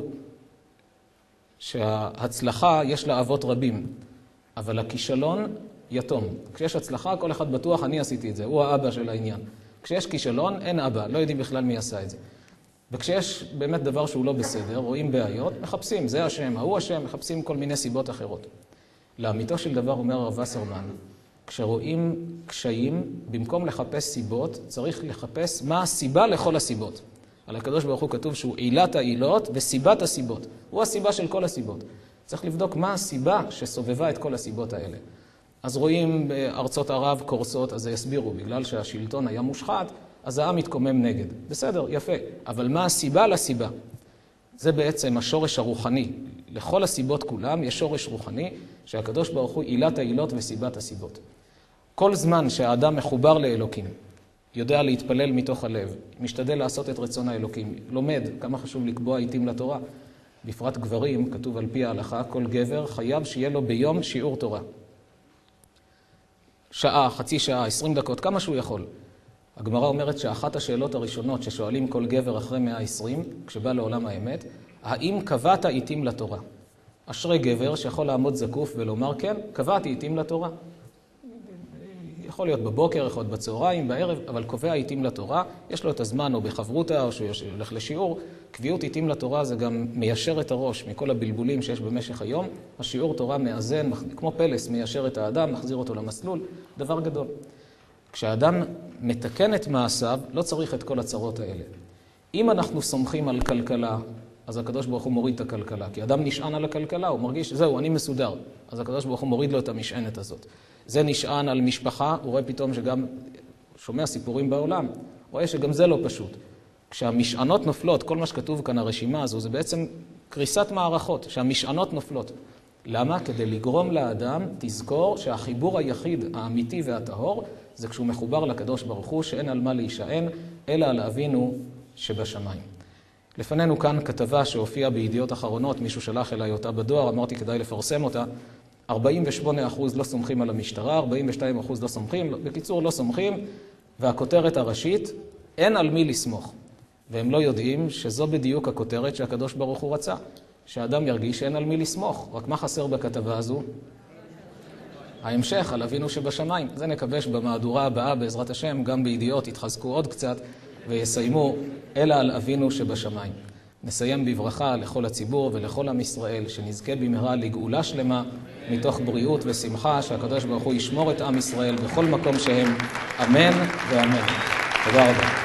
A: שההצלחה יש לה אבות רבים, אבל הכישלון יתום. כשיש הצלחה, כל אחד בטוח, אני עשיתי את זה, הוא האבא של העניין. כשיש כישלון, אין אבא, לא יודעים בכלל מי עשה את זה. וכשיש באמת דבר שהוא לא בסדר, רואים בעיות, מחפשים, זה השם, ההוא השם, מחפשים כל מיני סיבות אחרות. לאמיתו של דבר, אומר הרב וסרמן, כשרואים קשיים, במקום לחפש סיבות, צריך לחפש מה הסיבה לכל הסיבות. על הקדוש ברוך הוא כתוב שהוא עילת העילות וסיבת הסיבות. הוא הסיבה של כל הסיבות. צריך לבדוק מה הסיבה שסובבה את כל הסיבות האלה. אז רואים בארצות ערב קורסות, אז זה יסבירו, בגלל שהשלטון היה מושחת, אז העם מתקומם נגד. בסדר, יפה. אבל מה הסיבה לסיבה? זה בעצם השורש הרוחני. לכל הסיבות כולם יש שורש רוחני, שהקדוש ברוך הוא עילת העילות וסיבת הסיבות. כל זמן שהאדם מחובר לאלוקים, יודע להתפלל מתוך הלב, משתדל לעשות את רצון האלוקים, לומד, כמה חשוב לקבוע עיתים לתורה. בפרט גברים, כתוב על פי ההלכה, כל גבר חייב שיהיה לו ביום שיעור תורה. שעה, חצי שעה, עשרים דקות, כמה שהוא יכול. הגמרא אומרת שאחת השאלות הראשונות ששואלים כל גבר אחרי מאה ועשרים, כשבא לעולם האמת, האם קבעת עיתים לתורה? אשרי גבר שיכול לעמוד זקוף ולומר, כן, קבעתי עיתים לתורה. יכול להיות בבוקר, יכול להיות בצהריים, בערב, אבל קובע עיתים לתורה, יש לו את הזמן או בחברותה או שהוא הולך לשיעור. קביעות עיתים לתורה זה גם מיישר את הראש מכל הבלבולים שיש במשך היום. השיעור תורה מאזן, כמו פלס, מיישר את האדם, מחזיר אותו למסלול, דבר גדול. כשהאדם מתקן את מעשיו, לא צריך את כל הצרות האלה. אם אנחנו סומכים על כלכלה, אז הקדוש ברוך הוא מוריד את הכלכלה. כי אדם נשען על הכלכלה, הוא מרגיש, זהו, אני מסודר. אז הקדוש ברוך הוא מוריד לו את המשענת הזאת. זה נשען על משפחה, הוא רואה פתאום שגם, שומע סיפורים בעולם, רואה שגם זה לא פשוט. כשהמשענות נופלות, כל מה שכתוב כאן, הרשימה הזו, זה בעצם קריסת מערכות, שהמשענות נופלות. למה? כדי לגרום לאדם, תזכור שהחיבור היחיד, האמיתי והטהור, זה כשהוא מחובר לקדוש ברוך הוא, שאין על מה להישען, אלא על אבינו שבשמיים. לפנינו כאן כתבה שהופיעה בידיעות אחרונות, מישהו שלח אליי אותה בדואר, אמרתי כדאי לפרסם אותה, ארבעים ושמונה אחוז לא סומכים על המשטרה, ארבעים ושתיים אחוז לא סומכים, בקיצור לא סומכים, והכותרת הראשית, אין על מי לסמוך. והם לא יודעים שזו בדיוק הכותרת שהקדוש ברוך הוא רצה, שהאדם ירגיש שאין על מי לסמוך. רק מה חסר בכתבה הזו? ההמשך, על אבינו שבשמיים. זה נקווה שבמהדורה הבאה, בעזרת השם, גם בידיעות יתחזקו עוד קצת ויסיימו, אלא על אבינו שבשמיים. נסיים בברכה לכל הציבור ולכל עם ישראל, שנזכה במהרה לגאולה שלמה, מתוך בריאות ושמחה, שהקדוש ברוך הוא ישמור את עם ישראל בכל מקום שהם, אמן ואמן. תודה רבה.